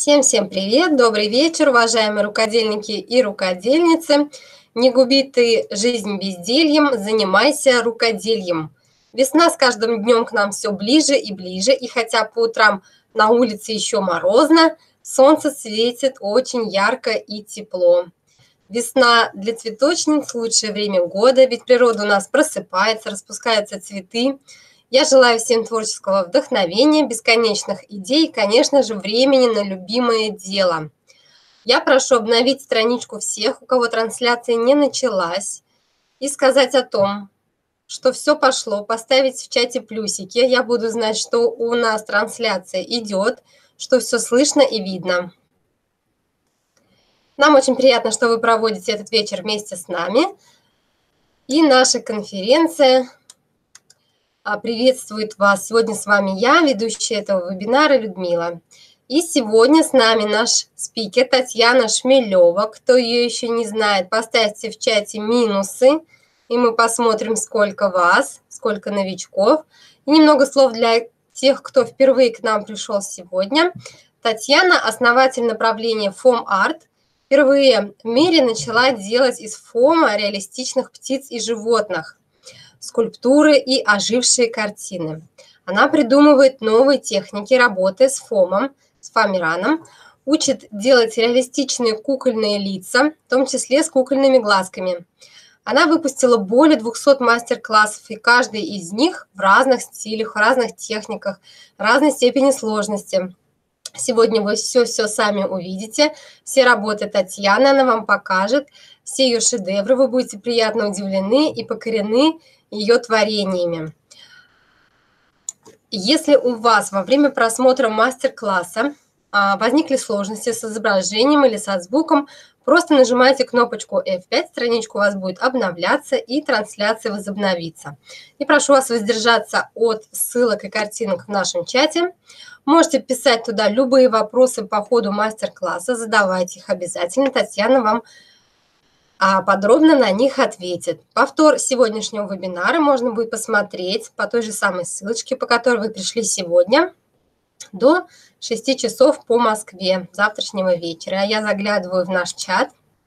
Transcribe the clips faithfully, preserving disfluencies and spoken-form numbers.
Всем-всем привет, добрый вечер, уважаемые рукодельники и рукодельницы. Не губи ты жизнь бездельем, занимайся рукодельем. Весна с каждым днем к нам все ближе и ближе, и хотя по утрам на улице еще морозно, солнце светит очень ярко и тепло. Весна для цветочниц – лучшее время года, ведь природа у нас просыпается, распускаются цветы. Я желаю всем творческого вдохновения, бесконечных идей и, конечно же, времени на любимое дело. Я прошу обновить страничку всех, у кого трансляция не началась, и сказать о том, что все пошло, поставить в чате плюсики. Я буду знать, что у нас трансляция идет, что все слышно и видно. Нам очень приятно, что вы проводите этот вечер вместе с нами. И наша конференция приветствует вас. Сегодня с вами я, ведущая этого вебинара Людмила. И сегодня с нами наш спикер Татьяна Шмелева. Кто ее еще не знает, поставьте в чате минусы, и мы посмотрим, сколько вас, сколько новичков. И немного слов для тех, кто впервые к нам пришел сегодня. Татьяна – основатель направления фом-арт. Впервые в мире начала делать из фома реалистичных птиц и животных, скульптуры и ожившие картины. Она придумывает новые техники работы с фомом, с фоамираном, учит делать реалистичные кукольные лица, в том числе с кукольными глазками. Она выпустила более двухсот мастер-классов, и каждый из них в разных стилях, в разных техниках, разной степени сложности. Сегодня вы все-все сами увидите, все работы Татьяны она вам покажет, все ее шедевры, вы будете приятно удивлены и покорены ее творениями. Если у вас во время просмотра мастер-класса возникли сложности с изображением или со звуком, просто нажимайте кнопочку эф пять, страничка у вас будет обновляться и трансляция возобновится. И прошу вас воздержаться от ссылок и картинок в нашем чате. Можете писать туда любые вопросы по ходу мастер-класса, задавайте их обязательно, Татьяна вам подробно на них ответит. Повтор сегодняшнего вебинара можно будет посмотреть по той же самой ссылочке, по которой вы пришли сегодня, до шести часов по Москве завтрашнего вечера. Я заглядываю в наш чат.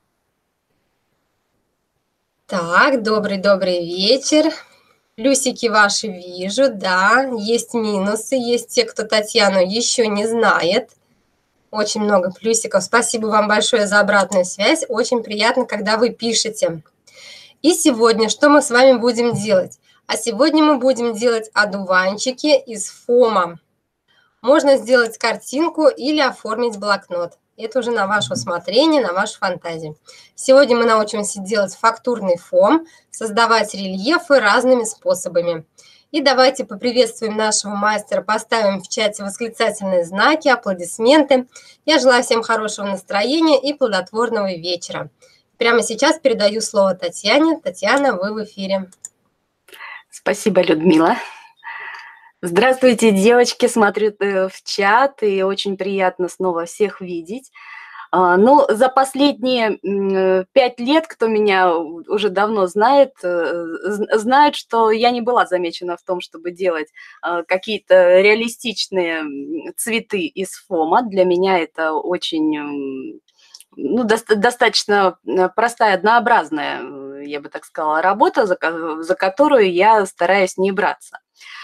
Так, добрый-добрый вечер. Плюсики ваши вижу, да, есть минусы, есть те, кто Татьяну еще не знает. Очень много плюсиков. Спасибо вам большое за обратную связь. Очень приятно, когда вы пишете. И сегодня что мы с вами будем делать? А сегодня мы будем делать одуванчики из фома. Можно сделать картинку или оформить блокнот. Это уже на ваше усмотрение, на вашу фантазию. Сегодня мы научимся делать фактурный фом, создавать рельефы разными способами. И давайте поприветствуем нашего мастера, поставим в чате восклицательные знаки, аплодисменты. Я желаю всем хорошего настроения и плодотворного вечера. Прямо сейчас передаю слово Татьяне. Татьяна, вы в эфире. Спасибо, Людмила. Здравствуйте, девочки, смотрю в чат, и очень приятно снова всех видеть. Ну, за последние пять лет, кто меня уже давно знает, знает, что я не была замечена в том, чтобы делать какие-то реалистичные цветы из фома. Для меня это очень, ну, до, достаточно простая, однообразная, я бы так сказала, работа, за, за которую я стараюсь не браться.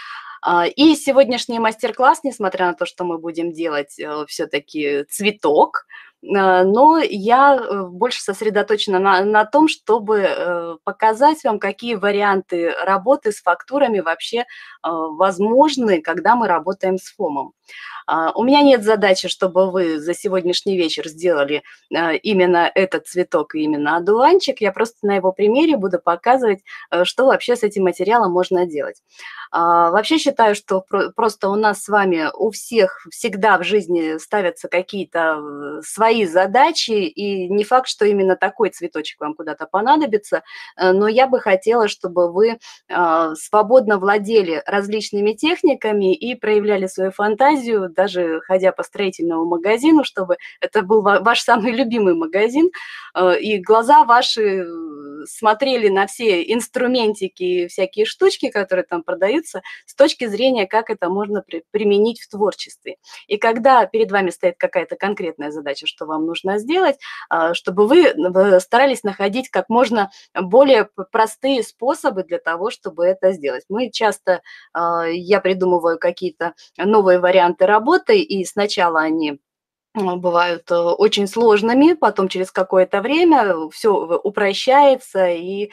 И сегодняшний мастер-класс, несмотря на то, что мы будем делать все-таки цветок, но я больше сосредоточена на, на том, чтобы показать вам, какие варианты работы с фактурами вообще возможны, когда мы работаем с фомом. У меня нет задачи, чтобы вы за сегодняшний вечер сделали именно этот цветок и именно одуванчик. Я просто на его примере буду показывать, что вообще с этим материалом можно делать. Вообще считаю, что просто у нас с вами у всех всегда в жизни ставятся какие-то свои задачи, и не факт, что именно такой цветочек вам куда-то понадобится, но я бы хотела, чтобы вы свободно владели различными техниками и проявляли свою фантазию, даже ходя по строительному магазину, чтобы это был ваш самый любимый магазин, и глаза ваши смотрели на все инструментики и всякие штучки, которые там продаются, с точки зрения, как это можно при, применить в творчестве. И когда перед вами стоит какая-то конкретная задача, что вам нужно сделать, чтобы вы старались находить как можно более простые способы для того, чтобы это сделать. Мы часто, я придумываю какие-то новые варианты работы, и сначала они бывают очень сложными, потом через какое-то время все упрощается и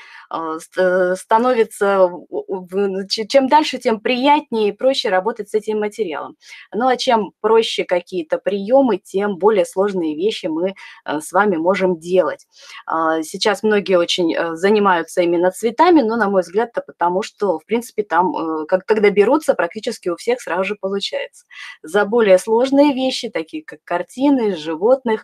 становится, чем дальше, тем приятнее и проще работать с этим материалом. Ну а чем проще какие-то приемы, тем более сложные вещи мы с вами можем делать. Сейчас многие очень занимаются именно цветами, но, на мой взгляд, это потому, что, в принципе, там, когда берутся, практически у всех сразу же получается. За более сложные вещи, такие как картины, картины, животных,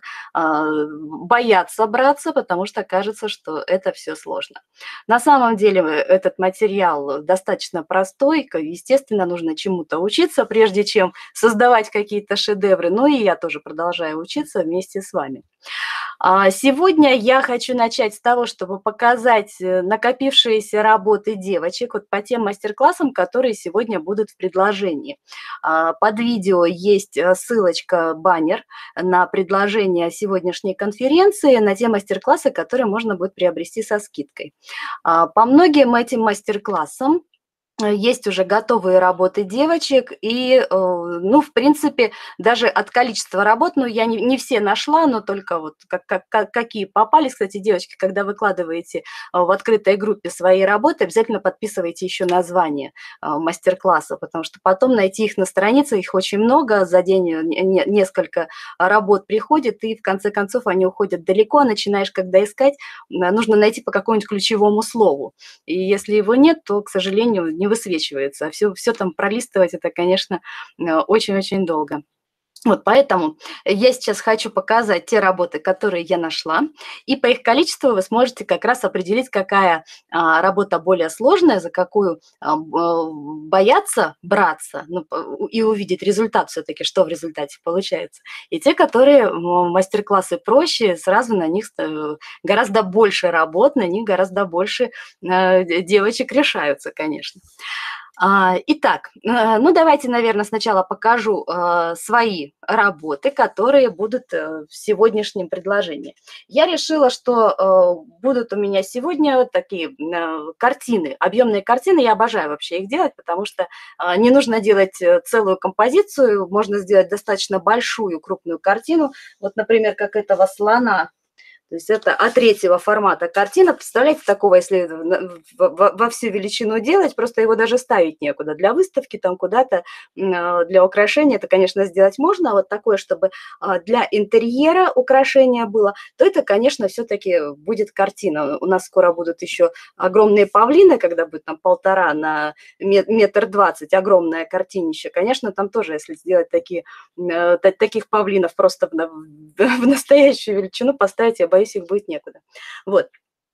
боятся браться, потому что кажется, что это все сложно. На самом деле этот материал достаточно простой, естественно, нужно чему-то учиться, прежде чем создавать какие-то шедевры, ну и я тоже продолжаю учиться вместе с вами. Сегодня я хочу начать с того, чтобы показать накопившиеся работы девочек вот по тем мастер-классам, которые сегодня будут в предложении. Под видео есть ссылочка, баннер на предложение сегодняшней конференции, на те мастер-классы, которые можно будет приобрести со скидкой. По многим этим мастер-классам есть уже готовые работы девочек, и, ну, в принципе, даже от количества работ, ну, я не, не все нашла, но только вот как, как, как, какие попались. Кстати, девочки, когда выкладываете в открытой группе свои работы, обязательно подписывайте еще название мастер-класса, потому что потом найти их на странице, их очень много, за день несколько работ приходит, и в конце концов они уходят далеко, начинаешь когда искать, нужно найти по какому-нибудь ключевому слову, и если его нет, то, к сожалению, не высвечивается, а все, все там пролистывать, это, конечно, очень-очень долго. Вот поэтому я сейчас хочу показать те работы, которые я нашла, и по их количеству вы сможете как раз определить, какая а, работа более сложная, за какую а, бояться браться, ну, и увидеть результат все-таки, что в результате получается. И те, которые мастер-классы проще, сразу на них гораздо больше работ, на них гораздо больше а, девочек решаются, конечно. Итак, ну давайте, наверное, сначала покажу свои работы, которые будут в сегодняшнем предложении. Я решила, что будут у меня сегодня такие картины, объемные картины. Я обожаю вообще их делать, потому что не нужно делать целую композицию, можно сделать достаточно большую, крупную картину. Вот, например, как этого слона. То есть это А третьего формата картина. Представляете, такого, если во всю величину делать, просто его даже ставить некуда. Для выставки, там куда-то, для украшения это, конечно, сделать можно. А вот такое, чтобы для интерьера украшения было, то это, конечно, все-таки будет картина. У нас скоро будут еще огромные павлины, когда будет там полтора на метр двадцать, огромная картинище. Конечно, там тоже, если сделать такие, таких павлинов просто в настоящую величину поставить, я боюсь, их будет некуда. Вот.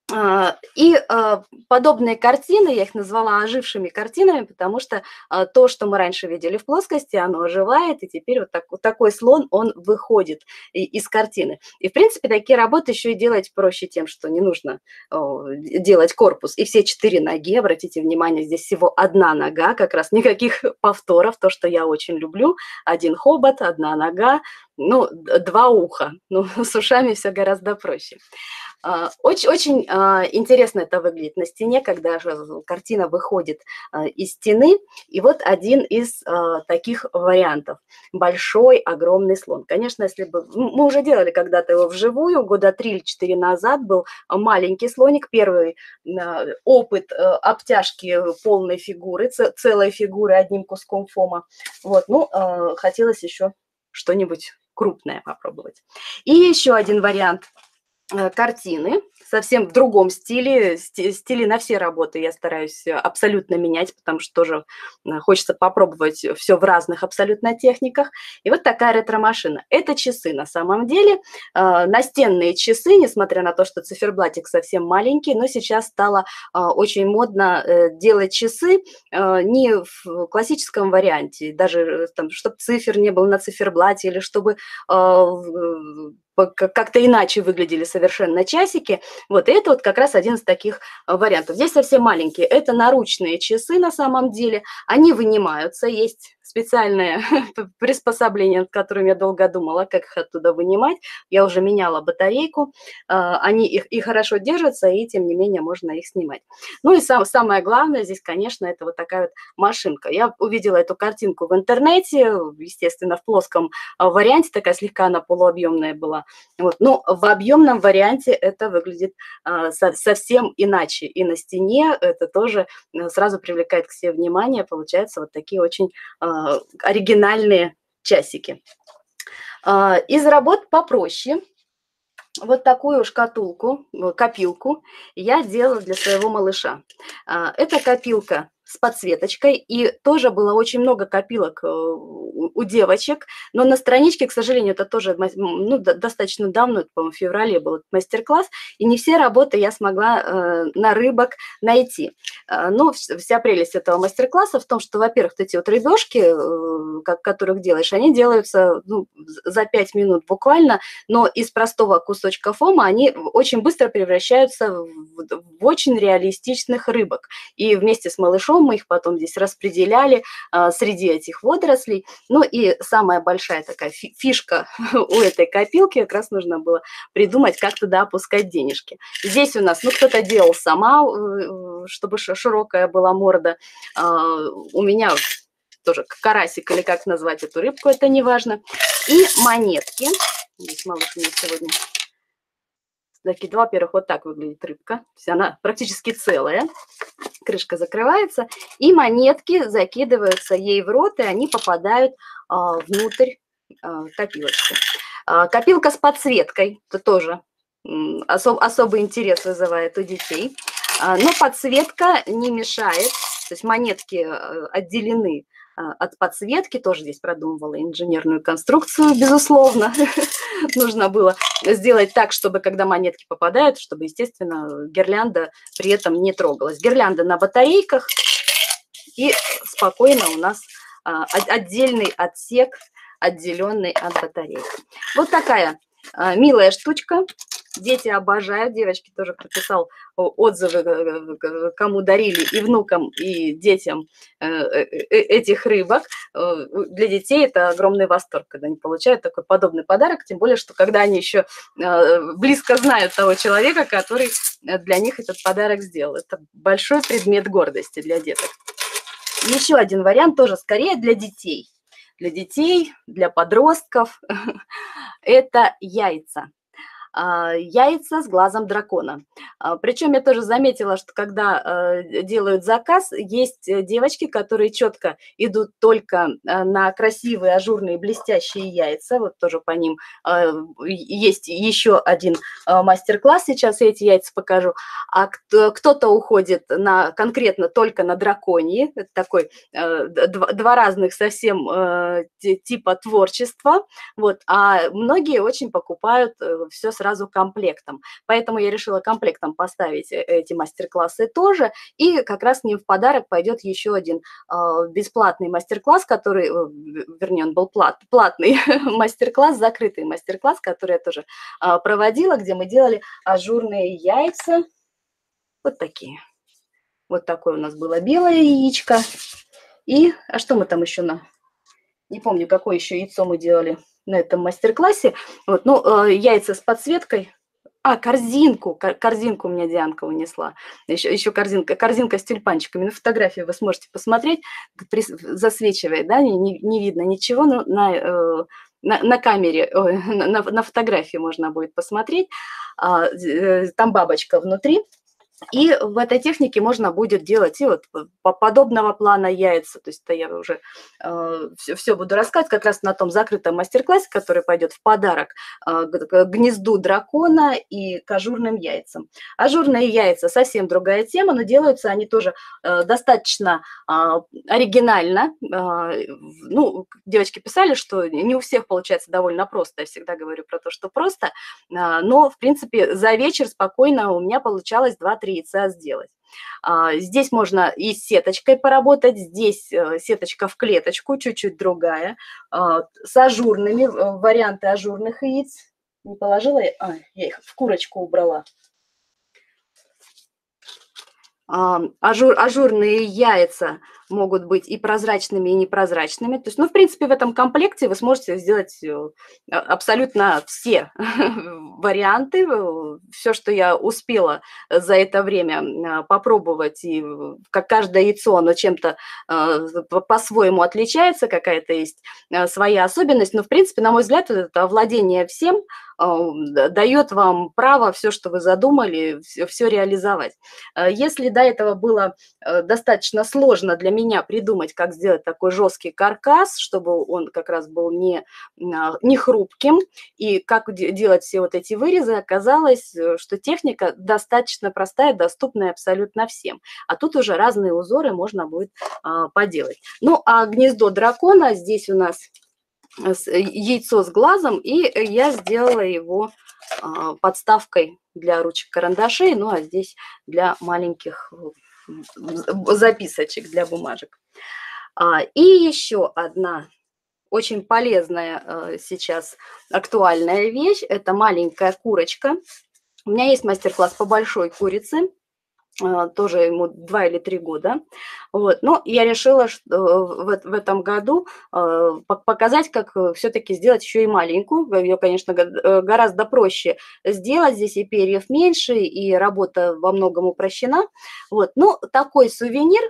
И подобные картины, я их назвала ожившими картинами, потому что то, что мы раньше видели в плоскости, оно оживает, и теперь вот, так, вот такой слон, он выходит из картины. И, в принципе, такие работы еще и делать проще тем, что не нужно делать корпус. И все четыре ноги, обратите внимание, здесь всего одна нога, как раз никаких повторов, то, что я очень люблю. Один хобот, одна нога, ну, два уха. Ну, с ушами все гораздо проще. Очень-очень интересно это выглядит на стене, когда же картина выходит из стены. И вот один из таких вариантов. Большой, огромный слон. Конечно, если бы... Мы уже делали когда-то его вживую, года три или четыре назад был маленький слоник. Первый опыт обтяжки полной фигуры, целой фигуры одним куском фома. Вот, ну, хотелось еще что-нибудь крупное попробовать. И еще один вариант картины, совсем в другом стиле, стиле на все работы я стараюсь абсолютно менять, потому что тоже хочется попробовать все в разных абсолютно техниках. И вот такая ретро-машина. Это часы на самом деле, настенные часы, несмотря на то, что циферблатик совсем маленький, но сейчас стало очень модно делать часы не в классическом варианте, даже там, чтобы цифр не было на циферблате или чтобы как-то иначе выглядели совершенно часики. Вот это вот как раз один из таких вариантов. Здесь совсем маленькие. Это наручные часы на самом деле. Они вынимаются. Есть специальное приспособление, над которым я долго думала, как их оттуда вынимать. Я уже меняла батарейку. Они их и хорошо держатся, и тем не менее можно их снимать. Ну и сам, самое главное здесь, конечно, это вот такая вот машинка. Я увидела эту картинку в интернете, естественно, в плоском варианте, такая слегка она полуобъемная была. Вот. Но в объемном варианте это выглядит а, со, совсем иначе. И на стене это тоже сразу привлекает к себе внимание. Получаются вот такие очень а, оригинальные часики. А, из работ попроще. Вот такую шкатулку, копилку я делала для своего малыша. А, это копилка с подсветочкой, и тоже было очень много копилок у девочек, но на страничке, к сожалению, это тоже ну, достаточно давно, по-моему, в феврале был мастер-класс, и не все работы я смогла э, на рыбок найти. Но вся прелесть этого мастер-класса в том, что, во-первых, эти вот рыбешки, э, как, которых делаешь, они делаются ну, за пять минут буквально, но из простого кусочка фома они очень быстро превращаются в, в очень реалистичных рыбок. И вместе с малышом мы их потом здесь распределяли а, среди этих водорослей. Ну и самая большая такая фишка у этой копилки, как раз нужно было придумать, как туда опускать денежки. Здесь у нас, ну, кто-то делал сама, чтобы широкая была морда. А, у меня тоже карасик, или как назвать эту рыбку, это не важно. И монетки. Здесь малыш у меня сегодня закидывал. Во-первых, вот так выглядит рыбка. То есть она практически целая. Крышка закрывается. И монетки закидываются ей в рот, и они попадают а, внутрь а, копилочки. А, копилка с подсветкой. Это тоже особ, особый интерес вызывает у детей. А, но подсветка не мешает. То есть монетки отделены от подсветки, тоже здесь продумывала инженерную конструкцию, безусловно. Нужно было сделать так, чтобы, когда монетки попадают, чтобы, естественно, гирлянда при этом не трогалась. Гирлянда на батарейках, и спокойно у нас отдельный отсек, отделенный от батареек. Вот такая милая штучка. Дети обожают, девочки тоже прописал отзывы, кому дарили, и внукам, и детям этих рыбок. Для детей это огромный восторг, когда они получают такой подобный подарок, тем более, что когда они еще близко знают того человека, который для них этот подарок сделал. Это большой предмет гордости для деток. Еще один вариант тоже скорее для детей. Для детей, для подростков. Это яйца. Яйца с глазом дракона. Причем я тоже заметила, что когда делают заказ, есть девочки, которые четко идут только на красивые, ажурные, блестящие яйца. Вот тоже по ним есть еще один мастер-класс, сейчас я эти яйца покажу. А кто-то уходит на, конкретно только на драконьи. Это такой два, два разных совсем типа творчества. Вот. А многие очень покупают все сразу комплектом. Поэтому я решила комплектом поставить эти мастер-классы тоже. И как раз мне в подарок пойдет еще один э, бесплатный мастер-класс, который, вернее, он был плат, платный мастер-класс, закрытый мастер-класс, который я тоже э, проводила, где мы делали ажурные яйца. Вот такие. Вот такое у нас было белое яичко. И, а что мы там еще на... Не помню, какое еще яйцо мы делали на этом мастер-классе. Вот, ну, э, яйца с подсветкой. А, корзинку. Корзинку у меня Дианка унесла. Еще, еще корзинка. Корзинка с тюльпанчиками. На фотографии вы сможете посмотреть. Засвечивает, да, не, не видно ничего, но на, э, на, на камере, ой, на, на фотографии можно будет посмотреть. А, э, там бабочка внутри. И в этой технике можно будет делать и вот по подобного плана яйца. То есть это я уже э, все, все буду рассказывать как раз на том закрытом мастер-классе, который пойдет в подарок э, к гнезду дракона и к ажурным яйцам. Ажурные яйца совсем другая тема, но делаются они тоже э, достаточно э, оригинально. Э, ну, девочки писали, что не у всех получается довольно просто. Я всегда говорю про то, что просто. Э, но, в принципе, за вечер спокойно у меня получалось два-три яйца сделать. Здесь можно и с сеточкой поработать, здесь сеточка в клеточку, чуть-чуть другая, с ажурными, варианты ажурных яиц. Не положила я? А, я их в курочку убрала. Ажур, ажурные яйца могут быть и прозрачными, и непрозрачными. То есть, ну, в принципе, в этом комплекте вы сможете сделать абсолютно все варианты. Все, что я успела за это время попробовать, и как каждое яйцо, оно чем-то по-своему отличается, какая-то есть своя особенность. Но, в принципе, на мой взгляд, это овладение всем дает вам право все, что вы задумали, все, все реализовать. Если до этого было достаточно сложно для меня придумать, как сделать такой жесткий каркас, чтобы он как раз был не, не хрупким, и как делать все вот эти вырезы, оказалось, что техника достаточно простая, доступная абсолютно всем. А тут уже разные узоры можно будет поделать. Ну, а гнездо дракона здесь у нас яйцо с глазом, и я сделала его подставкой для ручек карандашей, ну а здесь для маленьких записочек, для бумажек. И еще одна очень полезная сейчас актуальная вещь – это маленькая курочка. У меня есть мастер-класс по большой курице, тоже ему два или три года. Вот. Но я решила что в, в этом году показать, как все-таки сделать еще и маленькую. Ее, конечно, гораздо проще сделать. Здесь и перьев меньше, и работа во многом упрощена. Вот. Но такой сувенир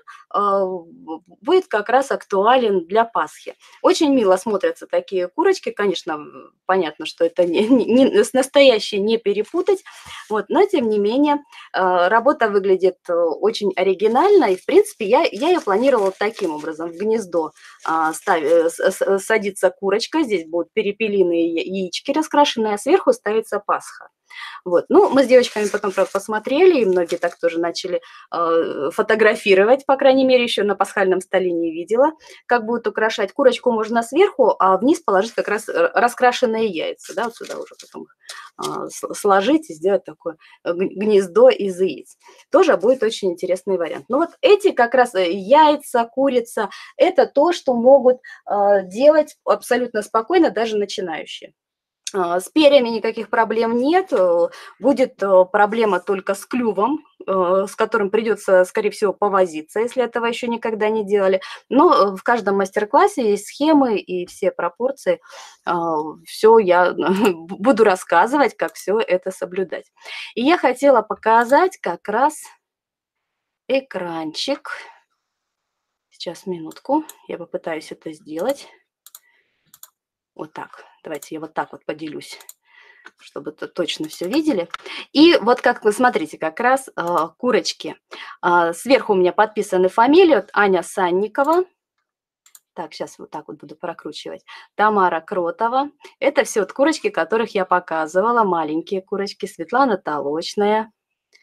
будет как раз актуален для Пасхи. Очень мило смотрятся такие курочки. Конечно, понятно, что это не, не, с настоящей не перепутать. Вот. Но, тем не менее, работа выглядит очень оригинально, и, в принципе, я, я ее планировала таким образом. В гнездо а, став, с, садится курочка, здесь будут перепелиные яички раскрашенные, а сверху ставится Пасха. Вот. Ну, мы с девочками потом, правда, посмотрели, и многие так тоже начали э, фотографировать, по крайней мере, еще на пасхальном столе не видела, как будут украшать. Курочку можно сверху, а вниз положить как раз раскрашенные яйца, да, вот сюда уже потом э, сложить и сделать такое гнездо из яиц. Тоже будет очень интересный вариант. Ну, вот эти как раз яйца, курица, это то, что могут э, делать абсолютно спокойно даже начинающие. С перьями никаких проблем нет, будет проблема только с клювом, с которым придется, скорее всего, повозиться, если этого еще никогда не делали. Но в каждом мастер-классе есть схемы и все пропорции. Все я буду рассказывать, как все это соблюдать. И я хотела показать как раз экранчик. Сейчас, минутку, я попытаюсь это сделать. Вот так. Давайте я вот так вот поделюсь, чтобы то точно все видели. И вот как вы смотрите, как раз э, курочки. Э, сверху у меня подписаны фамилии. Вот Аня Санникова. Так, сейчас вот так вот буду прокручивать. Тамара Кротова. Это все вот курочки, которых я показывала. Маленькие курочки. Светлана Толочная.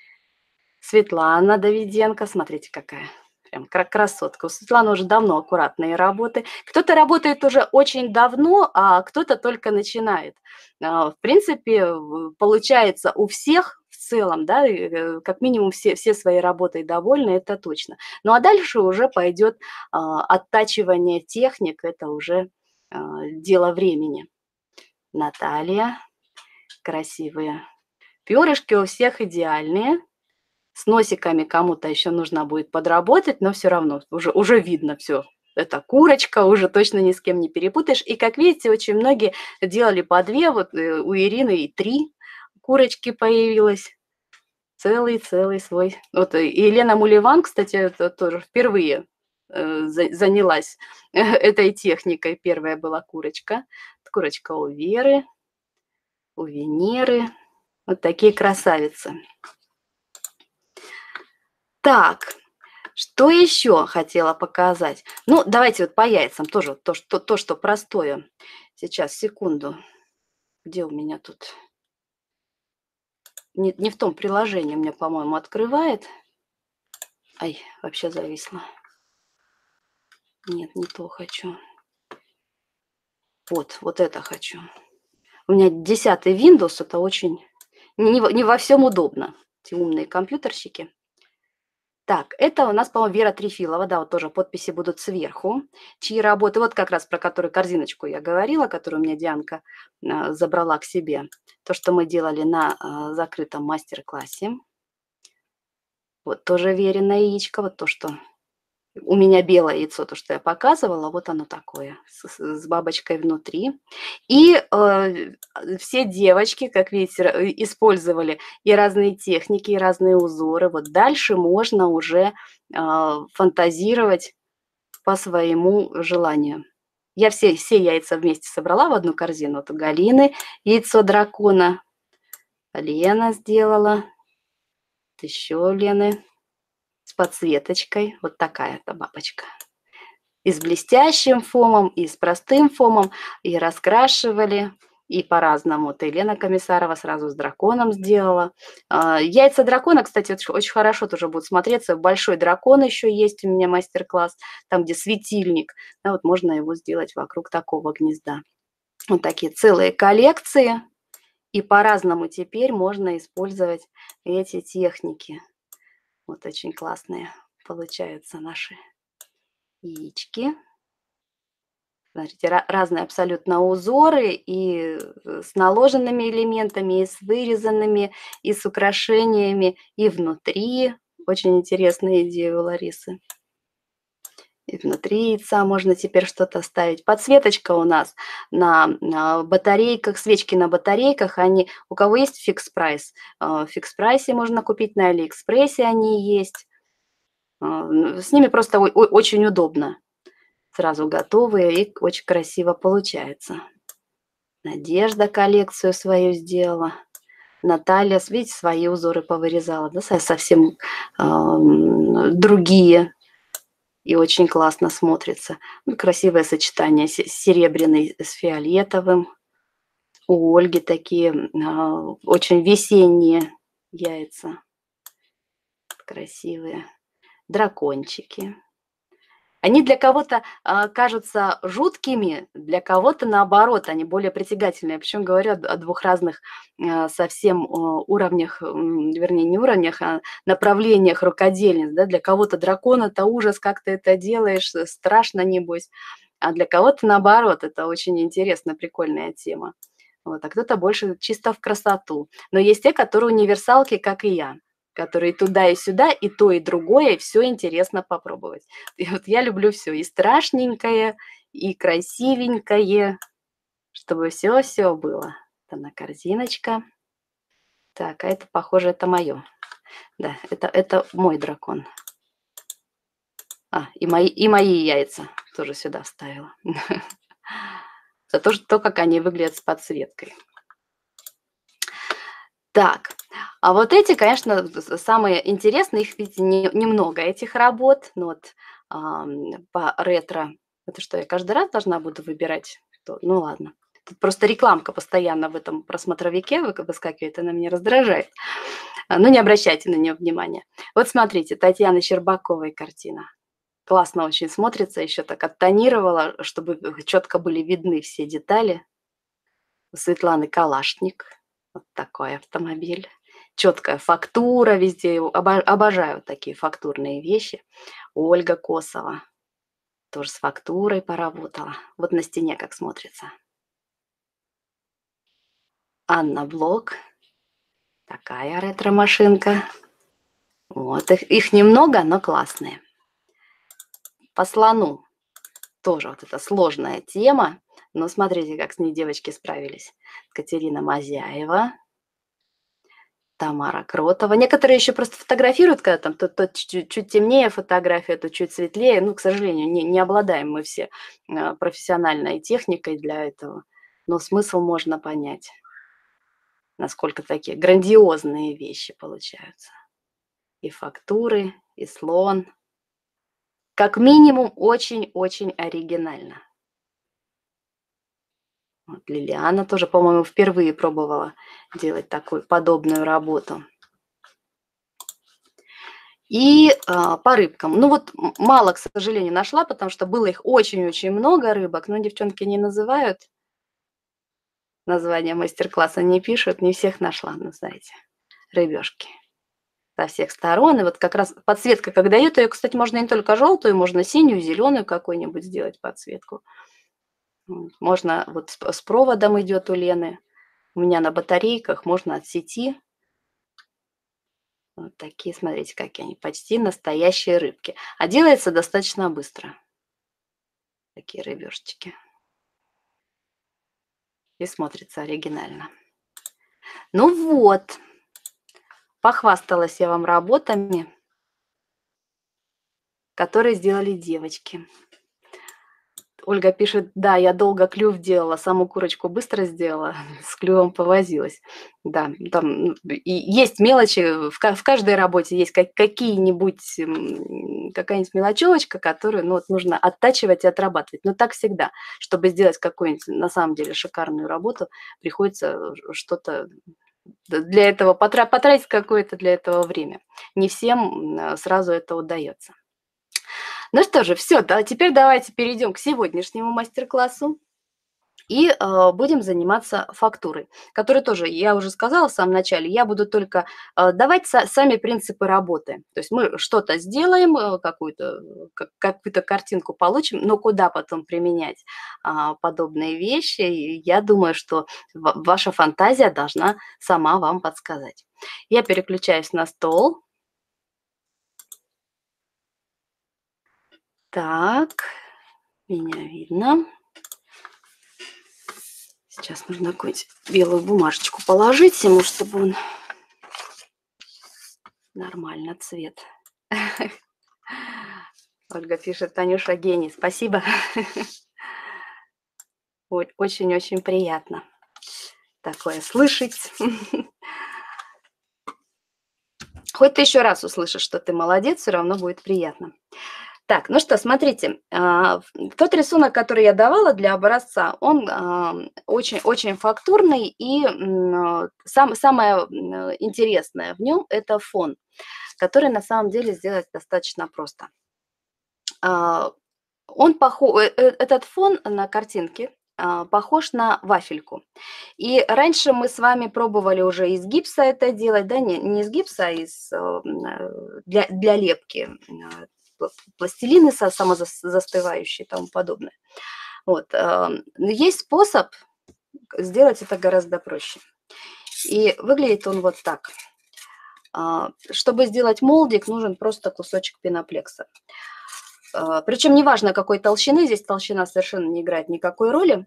Светлана Давиденко. Смотрите, какая. Прям красотка. У Светланы уже давно аккуратные работы. Кто-то работает уже очень давно, а кто-то только начинает. В принципе, получается у всех в целом, да, как минимум все, все своей работой довольны, это точно. Ну а дальше уже пойдет оттачивание техник, это уже дело времени. Наталья, красивые. Перышки у всех идеальные. С носиками кому-то еще нужно будет подработать, но все равно уже, уже видно все. Это курочка, уже точно ни с кем не перепутаешь. И, как видите, очень многие делали по две. Вот у Ирины и три курочки появилось. Целый-целый свой. Вот и Елена Муливан, кстати, это тоже впервые занялась этой техникой. Первая была курочка. Курочка у Веры, у Венеры. Вот такие красавицы. Так, что еще хотела показать? Ну, давайте вот по яйцам тоже то, что, то, что простое. Сейчас, секунду. Где у меня тут? Не, не в том приложении у меня, по-моему, открывает. Ай, вообще зависла. Нет, не то хочу. Вот, вот это хочу. У меня десятый Windows, это очень... Не, не во всем удобно, эти умные компьютерщики. Так, это у нас, по-моему, Вера Трефилова, да, вот тоже подписи будут сверху, чьи работы, вот как раз про которую корзиночку я говорила, которую у меня Дианка а, забрала к себе, то, что мы делали на а, закрытом мастер-классе. Вот тоже Верино яичко, вот то, что у меня белое яйцо, то, что я показывала, вот оно такое, с, с бабочкой внутри. И э, все девочки, как видите, использовали и разные техники, и разные узоры. Вот дальше можно уже э, фантазировать по своему желанию. Я все, все яйца вместе собрала в одну корзину. Вот у Галины яйцо дракона, Лена сделала, еще Лены с подсветочкой. Вот такая-то бабочка. И с блестящим фомом, и с простым фомом, и раскрашивали, и по-разному. Вот Елена Комиссарова сразу с драконом сделала. Яйца дракона, кстати, очень хорошо тоже будут смотреться. Большой дракон еще есть у меня мастер-класс, там, где светильник. Да, вот можно его сделать вокруг такого гнезда. Вот такие целые коллекции. И по-разному теперь можно использовать эти техники. Вот очень классные получаются наши яички. Смотрите, разные абсолютно узоры, и с наложенными элементами, и с вырезанными, и с украшениями, и внутри. Очень интересная идея у Ларисы. И внутри яйца можно теперь что-то ставить. Подсветочка у нас на, на батарейках, свечки на батарейках, они, у кого есть фикс-прайс, в фикс-прайсе можно купить, на Алиэкспрессе они есть. С ними просто очень удобно. Сразу готовые, и очень красиво получается. Надежда коллекцию свою сделала. Наталья, видите, свои узоры повырезала, да, совсем э, другие. И очень классно смотрится. Ну, красивое сочетание серебряный с фиолетовым. У Ольги такие э, очень весенние яйца. Красивые. Дракончики. Они для кого-то а, кажутся жуткими, для кого-то наоборот, они более притягательные. Причем говорю о двух разных а, совсем а, уровнях, вернее, не уровнях, а направлениях рукодельниц. Да? Для кого-то дракон – это ужас, как ты это делаешь, страшно, небось. А для кого-то наоборот, это очень интересная, прикольная тема. Вот. А кто-то больше чисто в красоту. Но есть те, которые универсалки, как и я, которые туда и сюда, и то, и другое, и все интересно попробовать. И вот я люблю все, и страшненькое, и красивенькое, чтобы все-все было. Это на корзиночка. Так, а это, похоже, это мое. Да, это, это мой дракон. А, и мои, и мои яйца тоже сюда вставила. За то, то, как они выглядят с подсветкой. Так, а вот эти, конечно, самые интересные, их, видите, не, немного этих работ, но вот а, по ретро, это что, я каждый раз должна буду выбирать? Ну ладно, тут просто рекламка постоянно в этом просмотровике выскакивает, она меня раздражает, но не обращайте на нее внимания. Вот смотрите, Татьяны Щербаковой картина. Классно очень смотрится, еще так оттонировала, чтобы четко были видны все детали. У Светланы Калашник. Вот такой автомобиль. Четкая фактура везде. Обожаю такие фактурные вещи. Ольга Косова. Тоже с фактурой поработала. Вот на стене как смотрится. Анна Блок. Такая ретро-машинка. Вот. Их, их немного, но классные. По слону. Тоже вот эта сложная тема. Но смотрите, как с ней девочки справились. Катерина Мазяева. Тамара Кротова. Некоторые еще просто фотографируют, когда там то, то чуть, чуть темнее фотография, то чуть светлее. Ну, к сожалению, не, не обладаем мы все профессиональной техникой для этого. Но смысл можно понять, насколько такие грандиозные вещи получаются. И фактуры, и слон. Как минимум, очень-очень оригинально. Вот Лилиана тоже, по-моему, впервые пробовала делать такую подобную работу. И а, по рыбкам. Ну вот мало, к сожалению, нашла, потому что было их очень-очень много рыбок, но девчонки не называют. Название мастер-класса не пишут, не всех нашла, ну знаете, рыбешки. со всех сторон. И вот как раз подсветка, когда дает, ее, кстати, можно не только желтую, можно синюю, зеленую какую-нибудь сделать подсветку. Можно, вот с, с проводом идет у Лены. У меня на батарейках, можно от сети. Вот такие, смотрите, какие они, почти настоящие рыбки. А делается достаточно быстро. Такие рыбешечки. И смотрится оригинально. Ну вот, похвасталась я вам работами, которые сделали девочки. Ольга пишет, да, я долго клюв делала, саму курочку быстро сделала, с клювом повозилась. Да, там и есть мелочи, в, в каждой работе есть как, какие-нибудь, какая-нибудь мелочевочка, которую ну, вот нужно оттачивать и отрабатывать. Но так всегда. Чтобы сделать какую-нибудь, на самом деле, шикарную работу, приходится что-то для этого, потратить какое-то для этого время. Не всем сразу это удается. Ну что же, все, да, теперь давайте перейдем к сегодняшнему мастер-классу и э, будем заниматься фактурой, которую тоже, я уже сказала в самом начале, я буду только э, давать са сами принципы работы. То есть мы что-то сделаем, э, какую-то как, какую-то картинку получим, но куда потом применять э, подобные вещи, я думаю, что ваша фантазия должна сама вам подсказать. Я переключаюсь на стол. Так, меня видно. Сейчас нужно какую-нибудь белую бумажечку положить ему, чтобы он нормально цвет. Ольга пишет, Танюша гений. Спасибо. Очень-очень приятно такое слышать. Хоть ты еще раз услышишь, что ты молодец, все равно будет приятно. Так, ну что, смотрите, тот рисунок, который я давала для образца, он очень-очень фактурный, и сам, самое интересное в нем – это фон, который на самом деле сделать достаточно просто. Он похож, этот фон на картинке похож на вафельку. И раньше мы с вами пробовали уже из гипса это делать, да, не, не из гипса, а из, для, для лепки. Пластилины самозастывающие и тому подобное. Вот. Есть способ сделать это гораздо проще. И выглядит он вот так. Чтобы сделать молдик, нужен просто кусочек пеноплекса. Причем неважно, какой толщины, здесь толщина совершенно не играет никакой роли.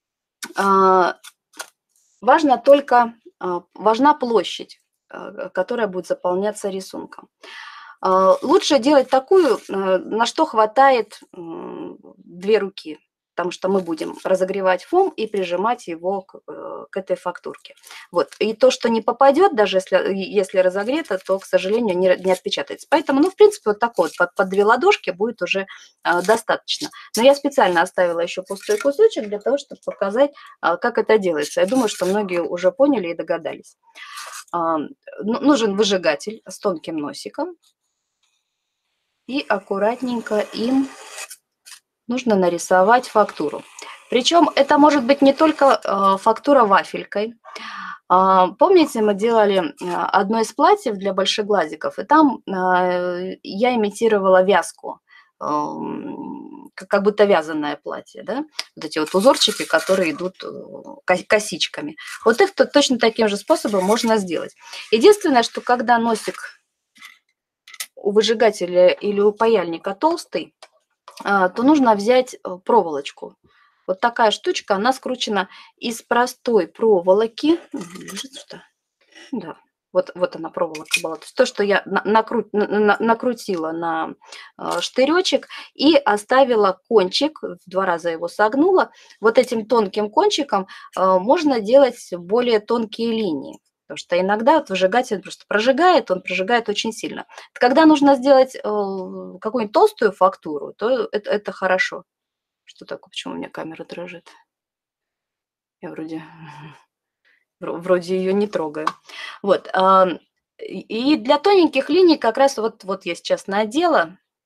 Важно только, важна площадь, которая будет заполняться рисунком. Лучше делать такую, на что хватает две руки, потому что мы будем разогревать фом и прижимать его к, к этой фактурке. Вот. И то, что не попадет, даже если, если разогрето, то, к сожалению, не, не отпечатается. Поэтому, ну, в принципе, вот такой вот под, под две ладошки будет уже а, достаточно. Но я специально оставила еще пустой кусочек для того, чтобы показать, а, как это делается. Я думаю, что многие уже поняли и догадались. А, нужен выжигатель с тонким носиком. И аккуратненько им нужно нарисовать фактуру. Причем это может быть не только э, фактура вафелькой. А, помните, мы делали одно из платьев для большеглазиков, и там э, я имитировала вязку, э, как, как будто вязаное платье, да? Вот эти вот узорчики, которые идут э, косичками. Вот их -то точно таким же способом можно сделать. Единственное, что когда носик у выжигателя или у паяльника толстый, то нужно взять проволочку. Вот такая штучка, она скручена из простой проволоки. Лежит что? Да, вот, вот она проволока была. То есть то, что я накру... накрутила на штыречек и оставила кончик, в два раза его согнула. Вот этим тонким кончиком можно делать более тонкие линии. Потому что иногда вот выжигатель просто прожигает, он прожигает очень сильно. Когда нужно сделать э, какую-нибудь толстую фактуру, то это, это хорошо. Что такое? Почему у меня камера дрожит? Я вроде, вроде ее не трогаю. Вот. Э, и для тоненьких линий как раз вот, вот я сейчас надела.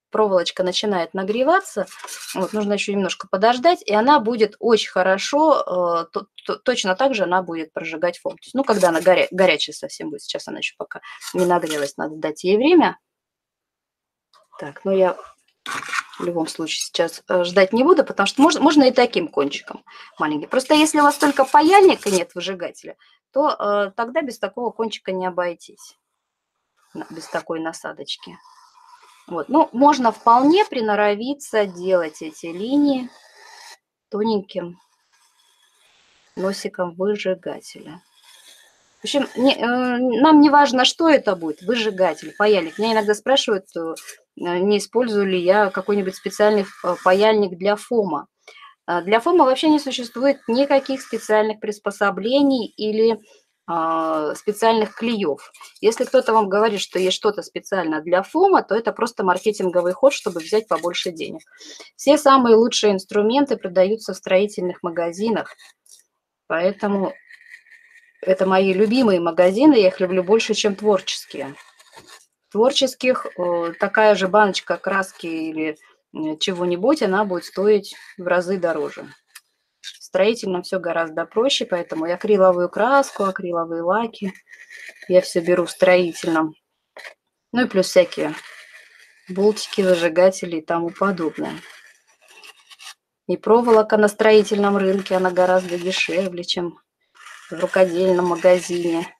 проволочка начинает нагреваться, вот, нужно еще немножко подождать, и она будет очень хорошо, то, то, точно так же она будет прожигать фом. То есть, ну, когда она горя, горячая совсем будет, сейчас она еще пока не нагрелась, надо дать ей время. Так, ну я в любом случае сейчас ждать не буду, потому что можно, можно и таким кончиком маленьким. Просто если у вас только паяльника нет, выжигателя, то э, тогда без такого кончика не обойтись, без такой насадочки. Вот. Ну, можно вполне приноровиться делать эти линии тоненьким носиком выжигателя. В общем, не, э, нам не важно, что это будет, выжигатель, паяльник. Меня иногда спрашивают, э, не использую ли я какой-нибудь специальный паяльник для фома. Для фома вообще не существует никаких специальных приспособлений или э, специальных клеев. Если кто-то вам говорит, что есть что-то специально для фома, то это просто маркетинговый ход, чтобы взять побольше денег. Все самые лучшие инструменты продаются в строительных магазинах, поэтому это мои любимые магазины, я их люблю больше, чем творческие. В творческих э, такая же баночка краски или чего-нибудь, она будет стоить в разы дороже. В строительном все гораздо проще, поэтому и акриловую краску, акриловые лаки я все беру в строительном. Ну и плюс всякие болтики, выжигатели и тому подобное. И проволока на строительном рынке, она гораздо дешевле, чем в рукодельном магазине.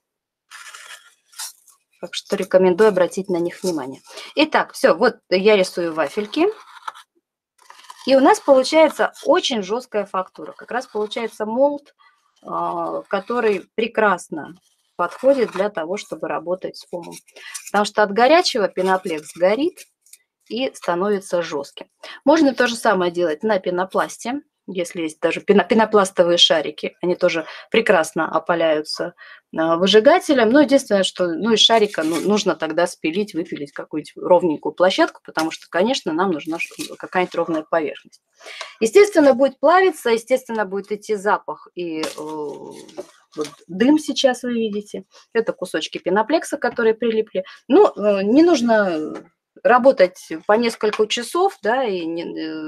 Так что рекомендую обратить на них внимание. Итак, все, вот я рисую вафельки. И у нас получается очень жесткая фактура. Как раз получается молд, который прекрасно подходит для того, чтобы работать с фомом. Потому что от горячего пеноплекс горит и становится жестким. Можно то же самое делать на пенопласте. Если есть даже пенопластовые шарики, они тоже прекрасно опаляются выжигателем. Но единственное, что ну, из шарика ну, нужно тогда спилить, выпилить какую-нибудь ровненькую площадку, потому что, конечно, нам нужна какая-нибудь ровная поверхность. Естественно, будет плавиться, естественно, будет идти запах и э, вот дым сейчас вы видите. Это кусочки пеноплекса, которые прилипли. Ну, э, не нужно работать по несколько часов, да, и не,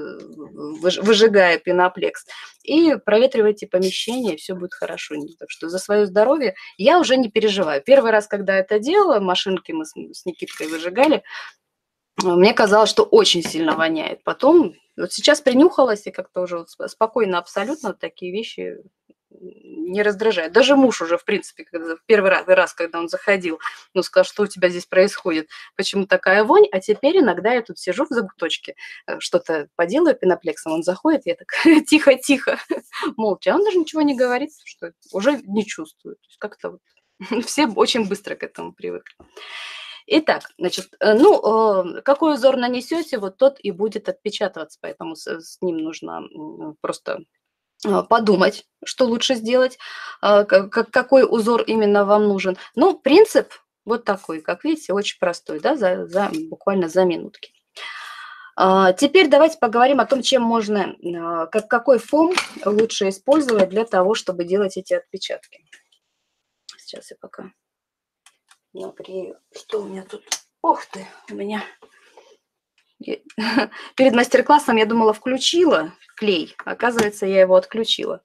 выжигая пеноплекс, и проветривайте помещение, и все будет хорошо. Так что за свое здоровье я уже не переживаю. Первый раз, когда это делала, машинки мы с, с Никиткой выжигали, мне казалось, что очень сильно воняет. Потом, вот сейчас принюхалась, и как-то уже спокойно абсолютно такие вещи не раздражает. Даже муж уже, в принципе, когда, в первый раз, раз, когда он заходил, ну, сказал, что у тебя здесь происходит, почему такая вонь, а теперь иногда я тут сижу в закуточке, что-то поделаю пеноплексом, он заходит, я так тихо-тихо, молча, а он даже ничего не говорит, что уже не чувствует. Как-то вот все очень быстро к этому привыкли. Итак, значит, ну, какой узор нанесете, вот тот и будет отпечатываться, поэтому с, с ним нужно просто подумать, что лучше сделать, какой узор именно вам нужен. Ну, принцип вот такой, как видите, очень простой, да, за, за, буквально за минутки. Теперь давайте поговорим о том, чем можно, как, какой фом лучше использовать для того, чтобы делать эти отпечатки. Сейчас я пока нагрею. Что у меня тут? Ох ты, у меня... Перед мастер-классом я думала, включила клей, оказывается, я его отключила.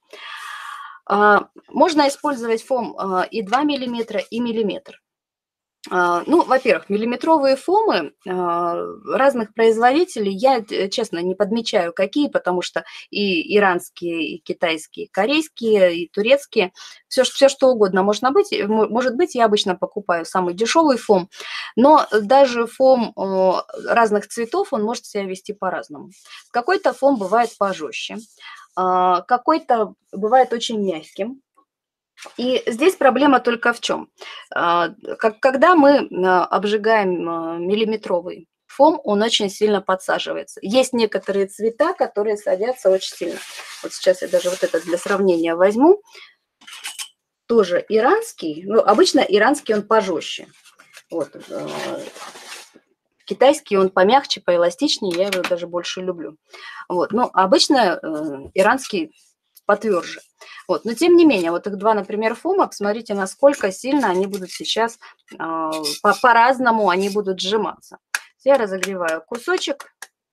Можно использовать фом и два миллиметра, и миллиметр. Ну, во-первых, миллиметровые фомы разных производителей, я, честно, не подмечаю, какие, потому что и иранские, и китайские, и корейские, и турецкие, все, все что угодно можно быть. Может быть, я обычно покупаю самый дешевый фом, но даже фом разных цветов, он может себя вести по-разному. Какой-то фом бывает пожестче, какой-то бывает очень мягким. И здесь проблема только в чем? Когда мы обжигаем миллиметровый фом, он очень сильно подсаживается. Есть некоторые цвета, которые садятся очень сильно. Вот сейчас я даже вот это для сравнения возьму. Тоже иранский, ну, обычно иранский он пожестче. Вот. Китайский он помягче, поэластичнее, я его даже больше люблю. Вот. Но обычно иранский потверже. Вот. Но тем не менее, вот их два, например, фома, посмотрите, насколько сильно они будут сейчас, э, по- по-разному они будут сжиматься. Я разогреваю кусочек.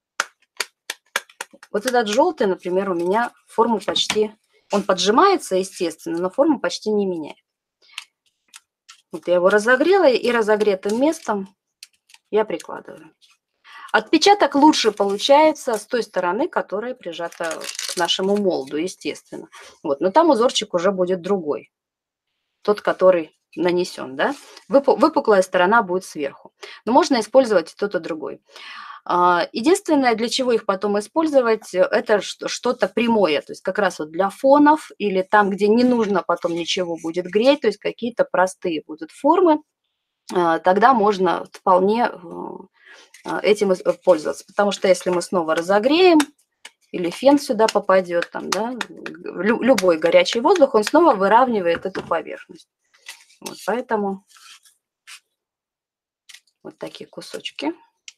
Вот этот желтый, например, у меня форму почти... Он поджимается, естественно, но форму почти не меняет. Вот я его разогрела, и разогретым местом я прикладываю. Отпечаток лучше получается с той стороны, которая прижата к нашему молду, естественно. Вот, но там узорчик уже будет другой. Тот, который нанесен, да? Выпуклая сторона будет сверху. Но можно использовать и тот, и другой. Единственное, для чего их потом использовать, это что-то прямое, то есть как раз вот для фонов или там, где не нужно потом ничего будет греть, то есть какие-то простые будут формы, тогда можно вполне этим пользоваться. Потому что если мы снова разогреем, или фен сюда попадет, там, да, любой горячий воздух, он снова выравнивает эту поверхность. Вот, поэтому вот такие кусочки.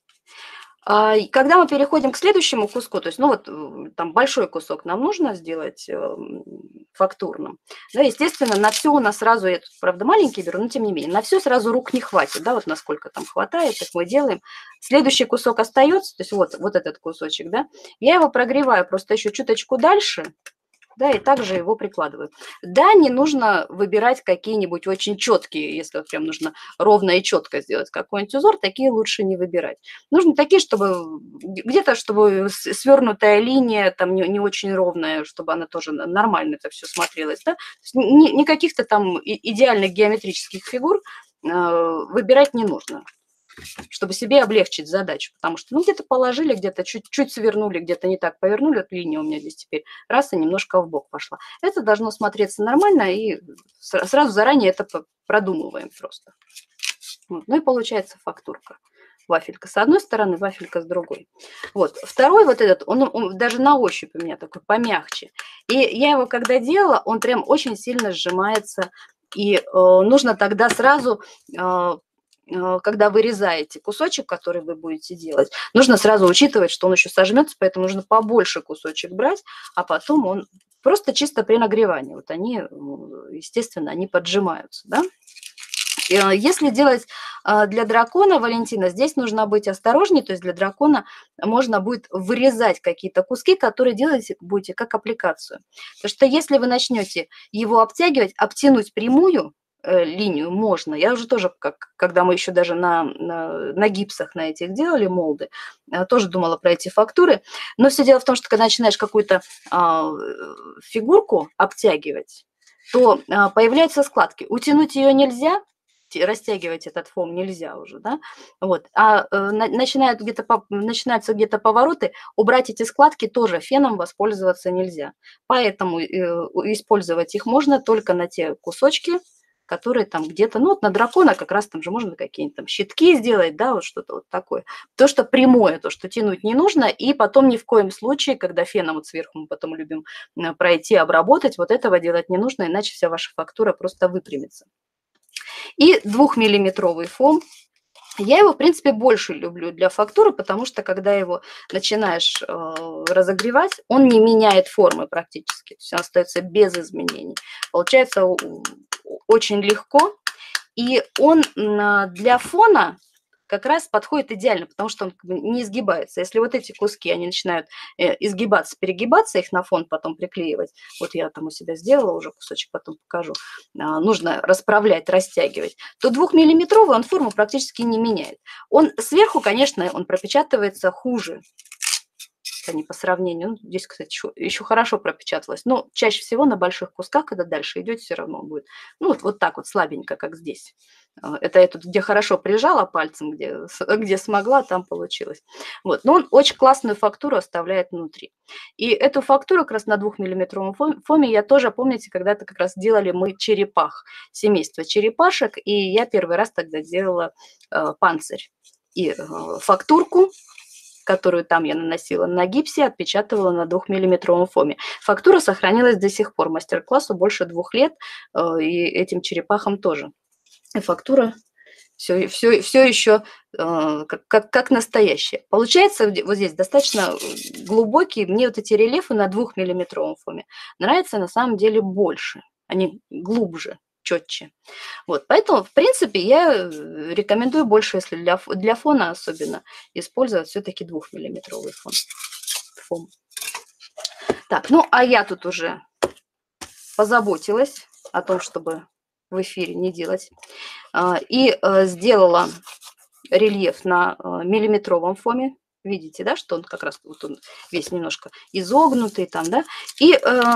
Когда мы переходим к следующему куску, то есть, ну вот там большой кусок нам нужно сделать фактурным, да, естественно, на все у нас сразу, я тут, правда, маленький беру, но тем не менее, на все сразу рук не хватит, да, вот насколько там хватает, так мы делаем. Следующий кусок остается, то есть вот, вот этот кусочек, да, я его прогреваю просто еще чуточку дальше, да, и также его прикладываю. Да, не нужно выбирать какие-нибудь очень четкие, если вот прям нужно ровно и четко сделать какой-нибудь узор, такие лучше не выбирать. Нужно такие, чтобы где-то, чтобы свернутая линия, там не, не очень ровная, чтобы она тоже нормально это все смотрелось, да. Не, не каких-то там идеальных геометрических фигур э, выбирать не нужно, чтобы себе облегчить задачу, потому что, ну, где-то положили, где-то чуть-чуть свернули, где-то не так повернули, вот линия у меня здесь теперь раз и немножко вбок пошла. Это должно смотреться нормально, и сразу заранее это продумываем просто. Вот. Ну и получается фактурка. Вафелька с одной стороны, вафелька с другой. Вот. Второй вот этот, он, он даже на ощупь у меня такой помягче. И я его когда делала, он прям очень сильно сжимается, и э, нужно тогда сразу... Э, когда вырезаете кусочек, который вы будете делать, нужно сразу учитывать, что он еще сожмется, поэтому нужно побольше кусочек брать, а потом он просто чисто при нагревании. Вот они, естественно, они поджимаются, да? Если делать для дракона, Валентина, здесь нужно быть осторожнее, то есть для дракона можно будет вырезать какие-то куски, которые делаете будете как аппликацию. Потому что если вы начнете его обтягивать, обтянуть прямую линию можно. Я уже тоже, как, когда мы еще даже на, на, на гипсах на этих делали молды, тоже думала про эти фактуры. Но все дело в том, что когда начинаешь какую-то а, фигурку обтягивать, то а, появляются складки. Утянуть ее нельзя, растягивать этот фон нельзя уже, да, вот, а э, начинают где-то, начинаются где-то повороты, убрать эти складки тоже феном воспользоваться нельзя. Поэтому э, использовать их можно только на те кусочки, которые там где-то, ну вот на дракона как раз там же можно какие-нибудь там щитки сделать, да, вот что-то вот такое. То, что прямое, то, что тянуть не нужно, и потом ни в коем случае, когда феном вот сверху мы потом любим пройти, обработать, вот этого делать не нужно, иначе вся ваша фактура просто выпрямится. И двухмиллиметровый фом. Я его, в принципе, больше люблю для фактуры, потому что, когда его начинаешь э, разогревать, он не меняет формы практически, то есть он остается без изменений. Получается очень легко, и он для фона как раз подходит идеально, потому что он как бы не изгибается. Если вот эти куски, они начинают изгибаться, перегибаться, их на фон потом приклеивать, вот я там у себя сделала уже кусочек, потом покажу, нужно расправлять, растягивать, то двухмиллиметровый он форму практически не меняет. Он сверху, конечно, он пропечатывается хуже, не по сравнению. Ну, здесь, кстати, еще, еще хорошо пропечаталось. Но чаще всего на больших кусках, когда дальше идет, все равно будет. Ну, вот, вот так вот слабенько, как здесь. Это я тут, где хорошо прижала пальцем, где, где смогла, там получилось. Вот. Но он очень классную фактуру оставляет внутри. И эту фактуру как раз на двухмиллиметровом фоме я тоже, помните, когда-то как раз делали мы черепах, семейство черепашек, и я первый раз тогда делала э, панцирь. И э, фактурку, которую там я наносила на гипсе, отпечатывала на двухмиллиметровом фоме. Фактура сохранилась до сих пор. Мастер-классу больше двух лет, и этим черепахам тоже. И фактура все, все, все еще как, как, как настоящая. Получается, вот здесь достаточно глубокие. Мне вот эти рельефы на двухмиллиметровом фоме нравятся на самом деле больше. Они глубже. четче. Вот, поэтому, в принципе, я рекомендую больше, если для, для фона особенно, использовать все-таки двухмиллиметровый фон. фон. Так, ну, а я тут уже позаботилась о том, чтобы в эфире не делать. И сделала рельеф на миллиметровом фоне. Видите, да, что он как раз вот он весь немножко изогнутый там, да. И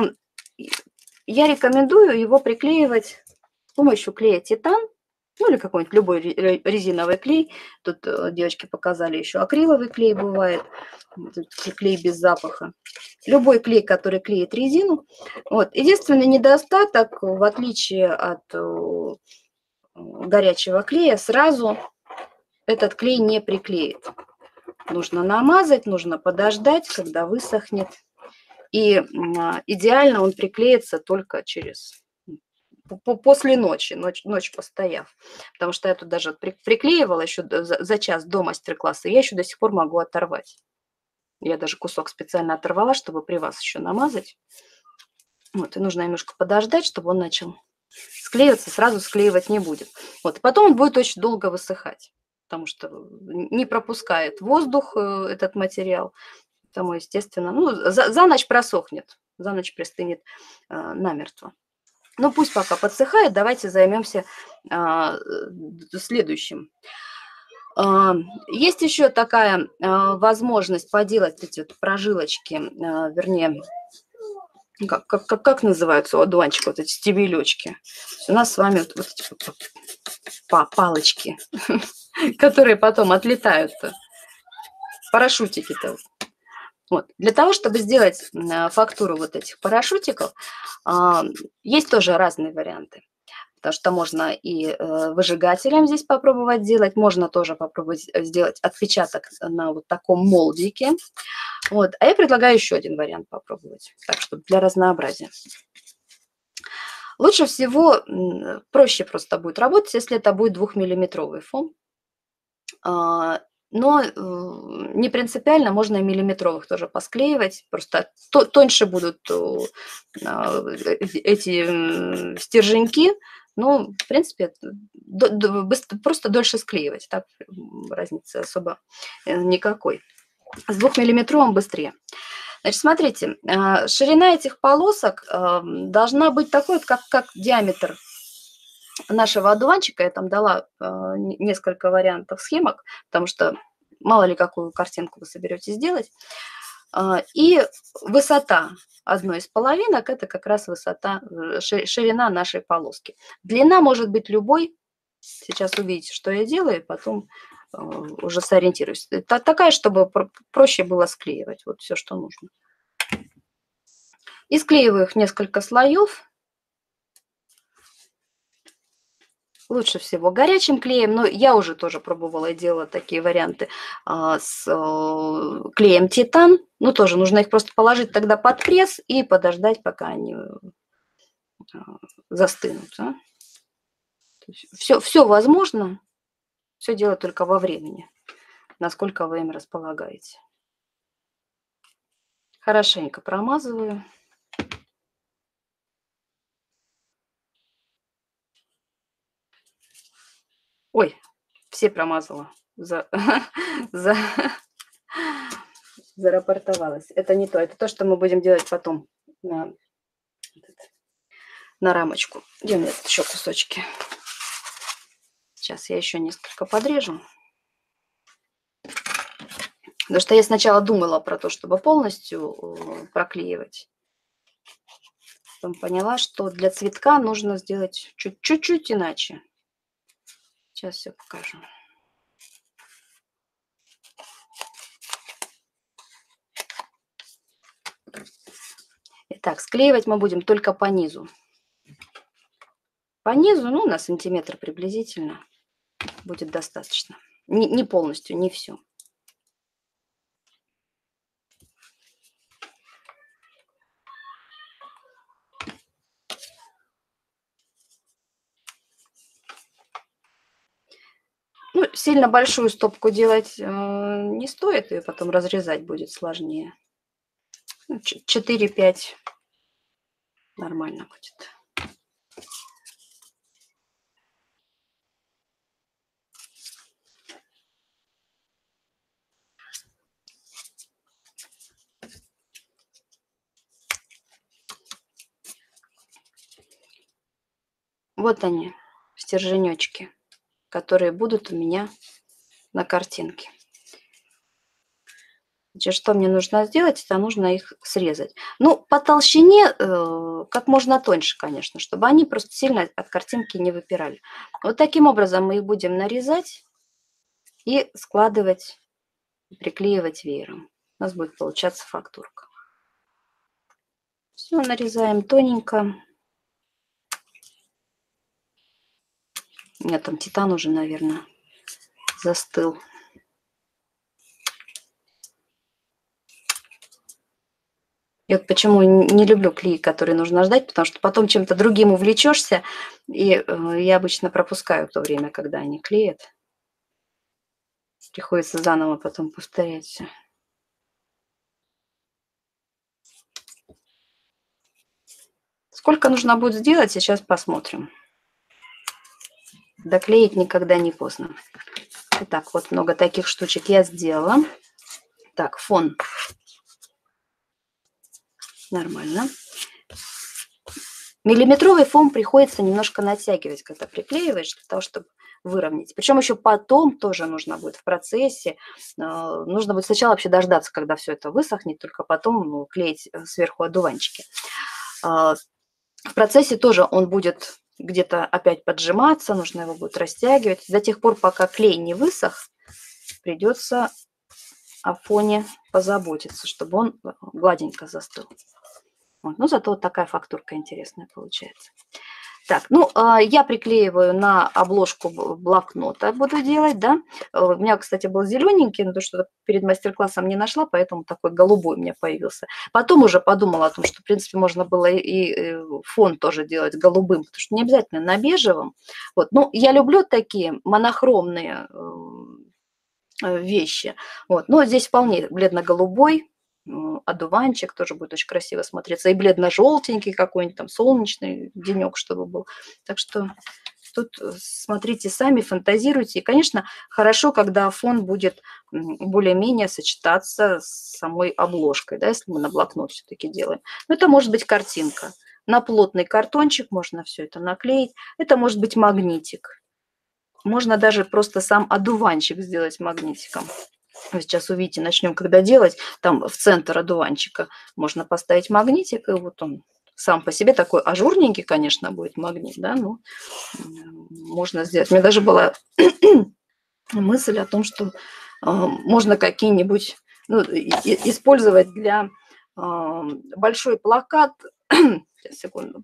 я рекомендую его приклеивать с помощью клея титан, ну или какой-нибудь любой резиновый клей. Тут девочки показали еще акриловый клей бывает, клей без запаха. Любой клей, который клеит резину. Вот. Единственный недостаток, в отличие от горячего клея, сразу этот клей не приклеит. Нужно намазать, нужно подождать, когда высохнет. И идеально он приклеится только через... после ночи, ночь, ночь постояв. Потому что я тут даже приклеивала еще за, за час до мастер-класса, и я еще до сих пор могу оторвать. Я даже кусок специально оторвала, чтобы при вас еще намазать. Вот, и нужно немножко подождать, чтобы он начал склеиваться, сразу склеивать не будет. Вот, и потом он будет очень долго высыхать, потому что не пропускает воздух этот материал. Потому, естественно, ну, за, за ночь просохнет, за ночь пристынет э, намертво. Ну, пусть пока подсыхает, давайте займемся э, следующим. Э, есть еще такая э, возможность поделать эти вот прожилочки, э, вернее, как, как, как называются у одуванчика, вот эти стебелечки. У нас с вами вот, вот эти вот палочки, которые потом отлетают, парашютики-то. Вот. Для того, чтобы сделать фактуру вот этих парашютиков, есть тоже разные варианты. Потому что можно и выжигателем здесь попробовать сделать, можно тоже попробовать сделать отпечаток на вот таком молдике. Вот. А я предлагаю еще один вариант попробовать, так, чтобы для разнообразия. Лучше всего, проще просто будет работать, если это будет двухмиллиметровый фон. Но не принципиально, можно и миллиметровых тоже посклеивать, просто тоньше будут эти стерженьки, но, в принципе, просто дольше склеивать, так разницы особо никакой. С двухмиллиметровым быстрее. Значит, смотрите, ширина этих полосок должна быть такой, как, как диаметр нашего одуванчика. Я там дала несколько вариантов схемок, потому что мало ли какую картинку вы соберетесь сделать. И высота одной из половинок – это как раз высота, ширина нашей полоски. Длина может быть любой. Сейчас увидите, что я делаю, и потом уже сориентируюсь. Это такая, чтобы проще было склеивать. Вот все, что нужно. И склеиваю их несколько слоев. Лучше всего горячим клеем, но я уже тоже пробовала и делала такие варианты а, с а, клеем титан. Ну, тоже нужно их просто положить тогда под пресс и подождать, пока они а, застынут. А. Все, все возможно, все дело только во времени, насколько вы им располагаете. Хорошенько промазываю. Ой, все промазала. За, за, зарапортовалась. Это не то. Это то, что мы будем делать потом на, на рамочку. Где у меня тут еще кусочки? Сейчас я еще несколько подрежу. Потому что я сначала думала про то, чтобы полностью проклеивать. Потом поняла, что для цветка нужно сделать чуть-чуть иначе. Сейчас все покажу. Итак, склеивать мы будем только по низу. По низу, ну, на сантиметр приблизительно будет достаточно. Не, не полностью, не все. Ну, сильно большую стопку делать э, не стоит, и потом разрезать будет сложнее. четыре-пять нормально будет. Вот они, стерженечки, которые будут у меня на картинке. Значит, что мне нужно сделать, это нужно их срезать. Ну, по толщине э, как можно тоньше, конечно, чтобы они просто сильно от картинки не выпирали. Вот таким образом мы их будем нарезать и складывать, приклеивать веером. У нас будет получаться фактурка. Все, нарезаем тоненько. У меня там титан уже, наверное, застыл. И вот почему не люблю клей, который нужно ждать, потому что потом чем-то другим увлечешься, и э, я обычно пропускаю то время, когда они клеят. Приходится заново потом повторять все. Сколько нужно будет сделать, сейчас посмотрим. Доклеить никогда не поздно. Итак, вот много таких штучек я сделала. Так, фон. Нормально. Миллиметровый фон приходится немножко натягивать, когда приклеиваешь, для того, чтобы выровнять. Причем еще потом тоже нужно будет в процессе. Нужно будет сначала вообще дождаться, когда все это высохнет, только потом ну, клеить сверху одуванчики. В процессе тоже он будет где-то опять поджиматься, нужно его будет растягивать. До тех пор, пока клей не высох, придется о фоне позаботиться, чтобы он гладенько застыл. Вот. Ну, зато вот такая фактурка интересная получается. Так, ну, я приклеиваю на обложку блокнота, буду делать, да. У меня, кстати, был зелененький, но то, что перед мастер-классом не нашла, поэтому такой голубой у меня появился. Потом уже подумала о том, что, в принципе, можно было и фон тоже делать голубым, потому что не обязательно на бежевом. Вот, ну, я люблю такие монохромные вещи. Вот, но здесь вполне бледно-голубой. Одуванчик тоже будет очень красиво смотреться. И бледно-желтенький какой-нибудь там солнечный денек, чтобы был. Так что тут смотрите сами, фантазируйте. И, конечно, хорошо, когда фон будет более-менее сочетаться с самой обложкой, да, если мы на блокнот все-таки делаем. Но это может быть картинка. На плотный картончик можно все это наклеить. Это может быть магнитик. Можно даже просто сам одуванчик сделать магнитиком. Вы сейчас увидите, начнем когда делать, там в центр одуванчика можно поставить магнитик, и вот он сам по себе такой ажурненький, конечно, будет магнит, да, но можно сделать. У меня даже была мысль о том, что можно какие-нибудь, ну, использовать для большой плакат. Сейчас, секунду.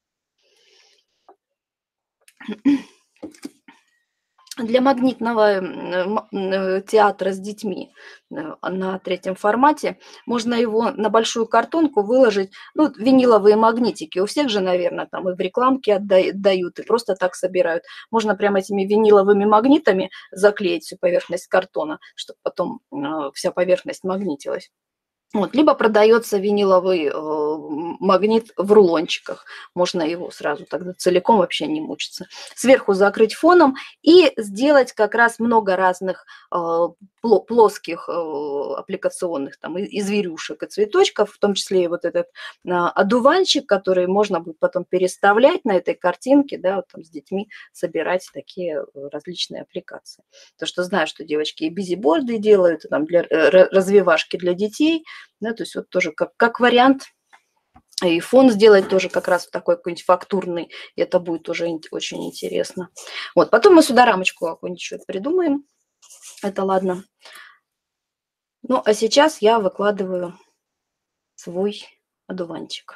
Для магнитного театра с детьми на третьем формате можно его на большую картонку выложить, ну, виниловые магнитики. У всех же, наверное, там и в рекламке отдают, и просто так собирают. Можно прямо этими виниловыми магнитами заклеить всю поверхность картона, чтобы потом вся поверхность магнитилась. Вот. Либо продается виниловый э, магнит в рулончиках. Можно его сразу тогда целиком вообще не мучиться. Сверху закрыть фоном и сделать как раз много разных э, плоских э, аппликационных там, и, и зверюшек, и цветочков, в том числе и вот этот э, одуванчик, который можно будет потом переставлять на этой картинке, да, вот там с детьми собирать такие различные аппликации. То, что знаю, что девочки и бизиборды делают, и там для развивашки для детей. Да, то есть вот тоже как, как вариант, и фон сделать тоже как раз такой какой-нибудь фактурный, и это будет тоже очень интересно. Вот, потом мы сюда рамочку какую-нибудь еще придумаем, это ладно. Ну, а сейчас я выкладываю свой одуванчик.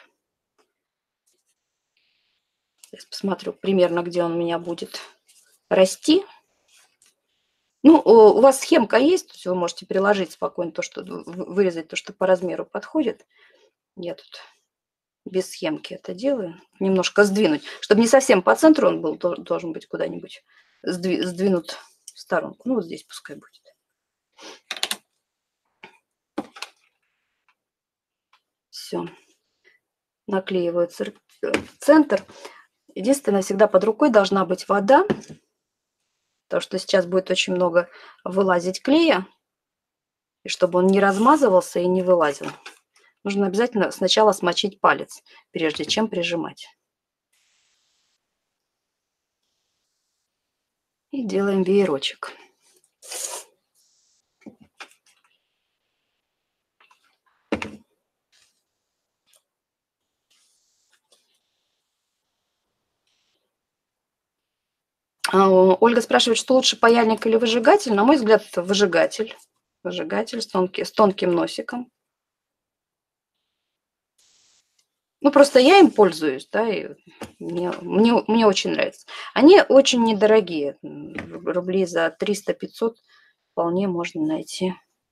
Сейчас посмотрю примерно, где он у меня будет расти. Ну, у вас схемка есть, то есть вы можете приложить спокойно то, что вырезать то, что по размеру подходит. Я тут без схемки это делаю. Немножко сдвинуть, чтобы не совсем по центру он был, должен быть куда-нибудь сдвинут в сторонку. Ну, вот здесь пускай будет. Все. Наклеиваю центр. Единственное, всегда под рукой должна быть вода. Потому что сейчас будет очень много вылазить клея. И чтобы он не размазывался и не вылазил, нужно обязательно сначала смочить палец, прежде чем прижимать. И делаем веерочек. Ольга спрашивает, что лучше, паяльник или выжигатель. На мой взгляд, это выжигатель. Выжигатель с, тонкий, с тонким носиком. Ну, просто я им пользуюсь, да, и мне, мне, мне очень нравится. Они очень недорогие. Рублей за триста-пятьсот вполне можно найти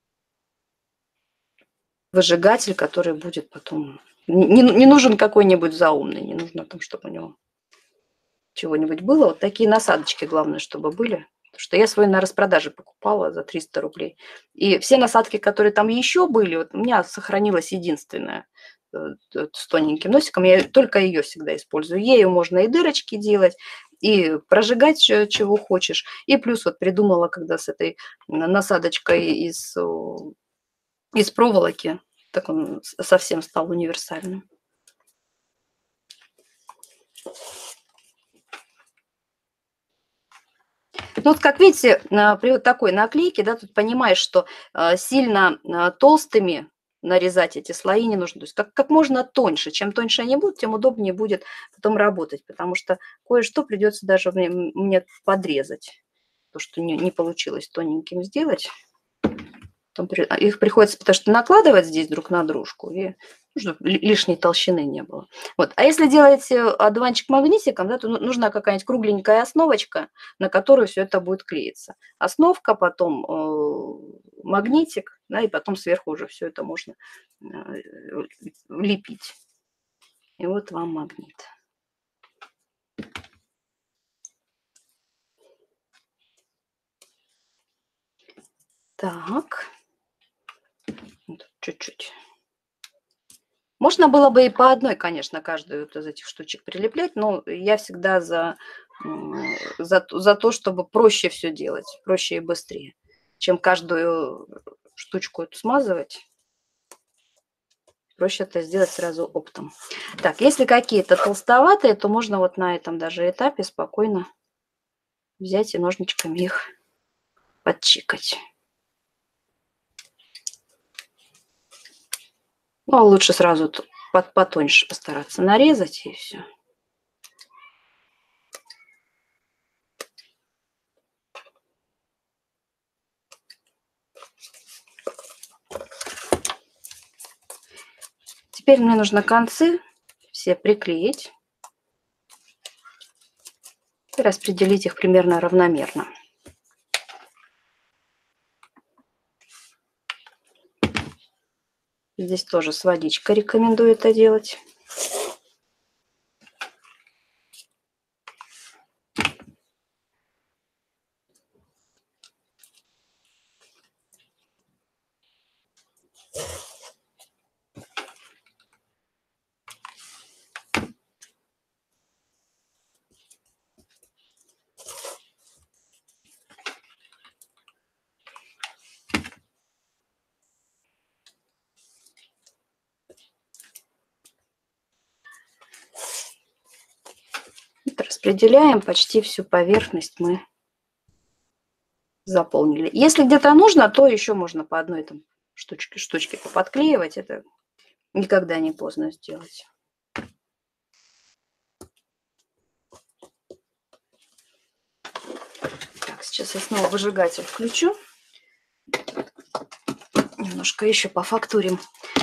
выжигатель, который будет потом... Не, не нужен какой-нибудь заумный, не нужно там, чтобы у него чего-нибудь было. Вот такие насадочки, главное, чтобы были. Потому что я свой на распродаже покупала за триста рублей. И все насадки, которые там еще были, вот у меня сохранилась единственная с тоненьким носиком. Я только ее всегда использую. Ею можно и дырочки делать, и прожигать чего хочешь. И плюс вот придумала, когда с этой насадочкой из, из проволоки, так он совсем стал универсальным. Ну, вот как видите, при вот такой наклейке, да, тут понимаешь, что сильно толстыми нарезать эти слои не нужно. То есть как, как можно тоньше. Чем тоньше они будут, тем удобнее будет потом работать. Потому что кое-что придется даже мне, мне подрезать. То, что не, не получилось тоненьким сделать. Их приходится, потому что накладывать здесь друг на дружку, и чтобы лишней толщины не было. Вот. А если делаете одуванчик магнитиком, да, то нужна какая-нибудь кругленькая основочка, на которую все это будет клеиться. Основка, потом э, магнитик, да, и потом сверху уже все это можно э, лепить. И вот вам магнит. Так. Чуть-чуть. Можно было бы и по одной, конечно, каждую из этих штучек прилеплять, но я всегда за, за, за то, чтобы проще все делать, проще и быстрее, чем каждую штучку эту смазывать. Проще это сделать сразу оптом. Так, если какие-то толстоватые, то можно вот на этом даже этапе спокойно взять и ножничками их подчикать. Ну, лучше сразу потоньше постараться нарезать, и все. Теперь мне нужно концы все приклеить и распределить их примерно равномерно. Здесь тоже с водичкой рекомендую это делать. Распределяем, почти всю поверхность мы заполнили. Если где-то нужно, то еще можно по одной там штучке, штучке поподклеивать. Это никогда не поздно сделать. Так, сейчас я снова выжигатель включу. Немножко еще пофактурим.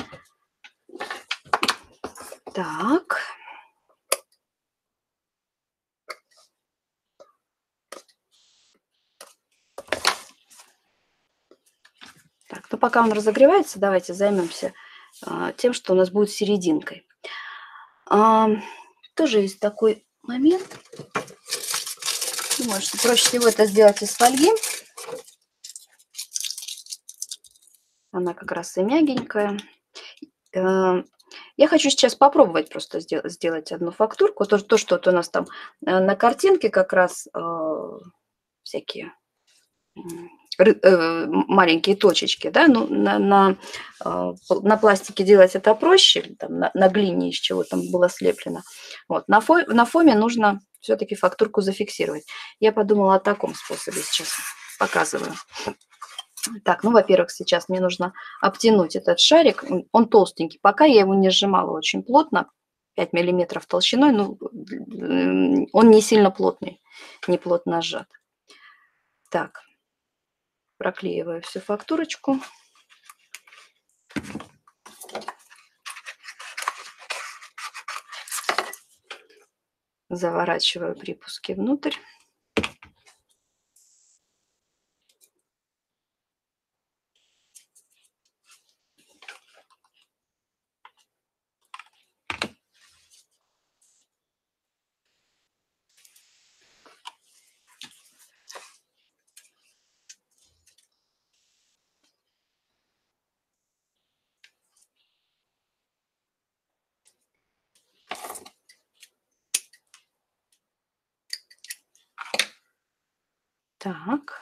Так. Так, ну пока он разогревается, давайте займемся а, тем, что у нас будет серединкой. А, тоже есть такой момент. Думаю, что проще всего это сделать из фольги. Она как раз и мягенькая. Я хочу сейчас попробовать просто сделать одну фактурку. То, то что вот у нас там на картинке как раз э, всякие э, маленькие точечки. Да? Ну, на, на, э, на пластике делать это проще, там, на, на глине, из чего там было слеплено. Вот. На, фо, на фоме нужно все-таки фактурку зафиксировать. Я подумала о таком способе сейчас. Показываю. Так, ну, во-первых, сейчас мне нужно обтянуть этот шарик. Он толстенький. Пока я его не сжимала очень плотно, пять миллиметров толщиной, ну, он не сильно плотный, не плотно сжат. Так, проклеиваю всю фактурочку. Заворачиваю припуски внутрь. Так.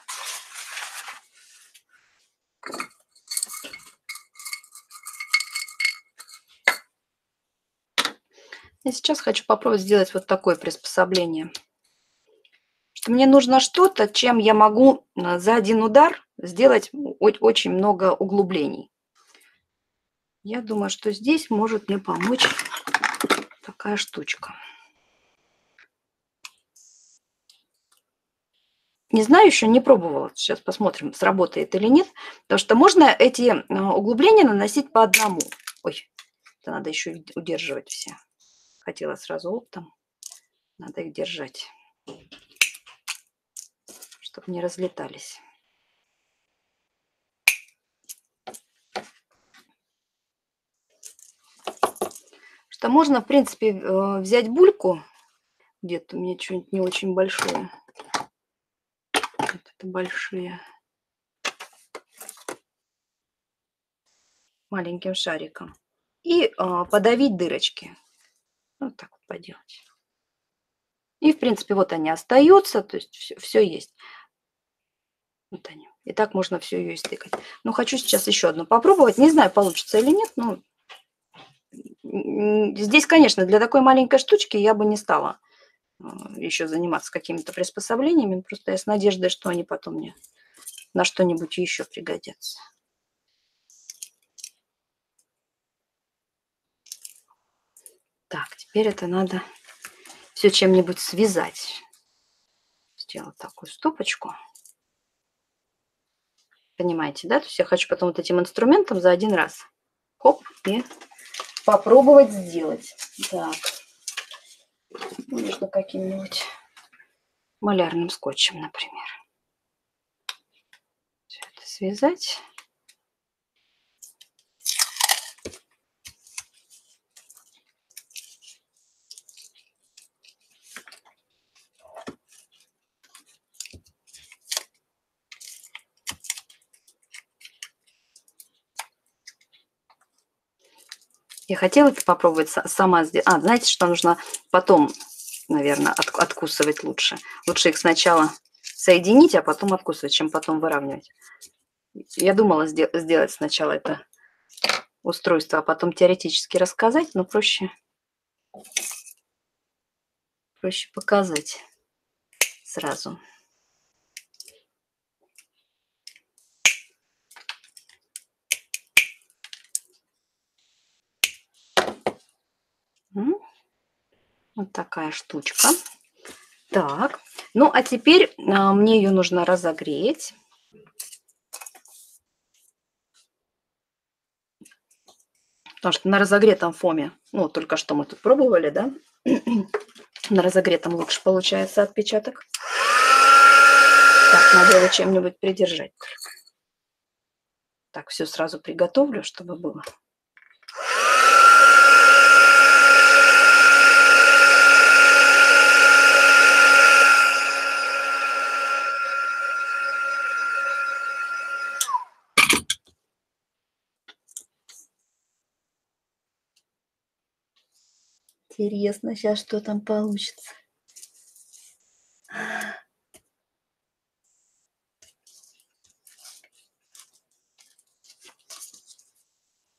Я сейчас хочу попробовать сделать вот такое приспособление. Что мне нужно что-то, чем я могу за один удар сделать очень много углублений. Я думаю, что здесь может мне помочь такая штучка. Не знаю, еще не пробовала. Сейчас посмотрим, сработает или нет. Потому что можно эти углубления наносить по одному. Ой, это надо еще удерживать все. Хотела сразу оптом. Надо их держать, чтобы не разлетались. Что можно, в принципе, взять бульку. Где-то у меня что-нибудь не очень большое. Вот это большие. Маленьким шариком. И э, подавить дырочки. Вот так вот поделать. И, в принципе, вот они остаются. То есть все, все есть. Вот они. И так можно все ее истыкать. Но хочу сейчас еще одну попробовать. Не знаю, получится или нет. Но здесь, конечно, для такой маленькой штучки я бы не стала еще заниматься какими-то приспособлениями. Просто я с надеждой, что они потом мне на что-нибудь еще пригодятся. Так, теперь это надо все чем-нибудь связать. Сделать такую стопочку. Понимаете, да? То есть я хочу потом вот этим инструментом за один раз хоп, и попробовать сделать. Так. Можно каким-нибудь малярным скотчем, например. Все это связать. Я хотела это попробовать сама сделать. А, знаете, что нужно потом, наверное, от, откусывать лучше. Лучше их сначала соединить, а потом откусывать, чем потом выравнивать. Я думала сдел сделать сначала это устройство, а потом теоретически рассказать, но проще, проще показать сразу. Вот такая штучка. Так, ну а теперь а, мне ее нужно разогреть. Потому что на разогретом фоме, ну, только что мы тут пробовали, да? На разогретом лучше получается отпечаток. Так, надо его чем-нибудь придержать. Так, все сразу приготовлю, чтобы было. Интересно сейчас, что там получится.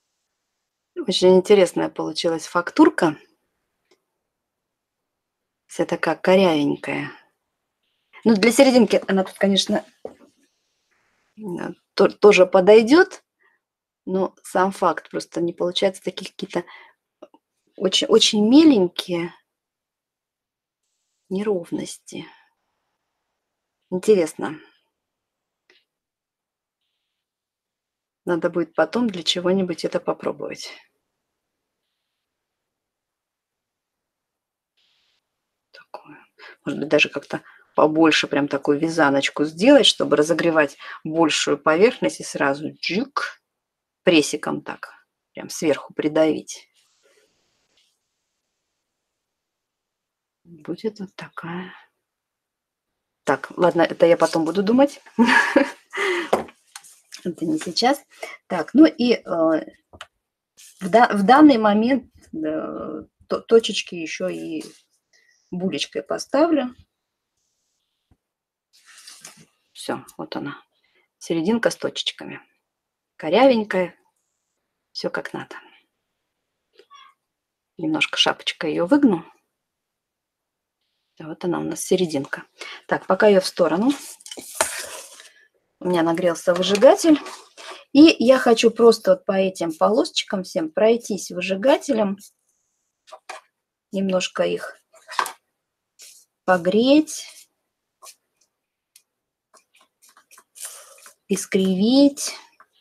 Очень интересная получилась фактурка. Вся такая корявенькая. Ну, для серединки она тут, конечно, то, тоже подойдет, но сам факт просто не получается таких какие-то очень, очень меленькие неровности. Интересно. Надо будет потом для чего-нибудь это попробовать. Такое. Может быть, даже как-то побольше прям такую вязаночку сделать, чтобы разогревать большую поверхность и сразу джик прессиком так прям сверху придавить. Будет вот такая. Так, ладно, это я потом буду думать. Это не сейчас. Так, ну и э, в, да, в данный момент э, то, точечки еще и булечкой поставлю. Все, вот она. Серединка с точечками. Корявенькая. Все как надо. Немножко шапочкой ее выгну. Вот она у нас серединка. Так, пока ее в сторону. У меня нагрелся выжигатель. И я хочу просто вот по этим полосочкам всем пройтись выжигателем. Немножко их погреть. Искривить.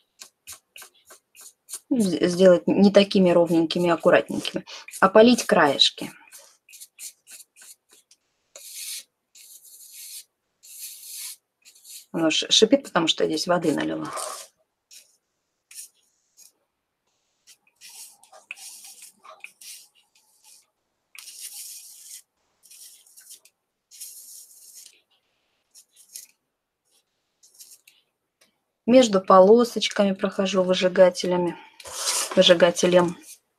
Сделать не такими ровненькими, аккуратненькими, а полить краешки. Оно шипит, потому что я здесь воды налила. Между полосочками прохожу выжигателями, выжигателем.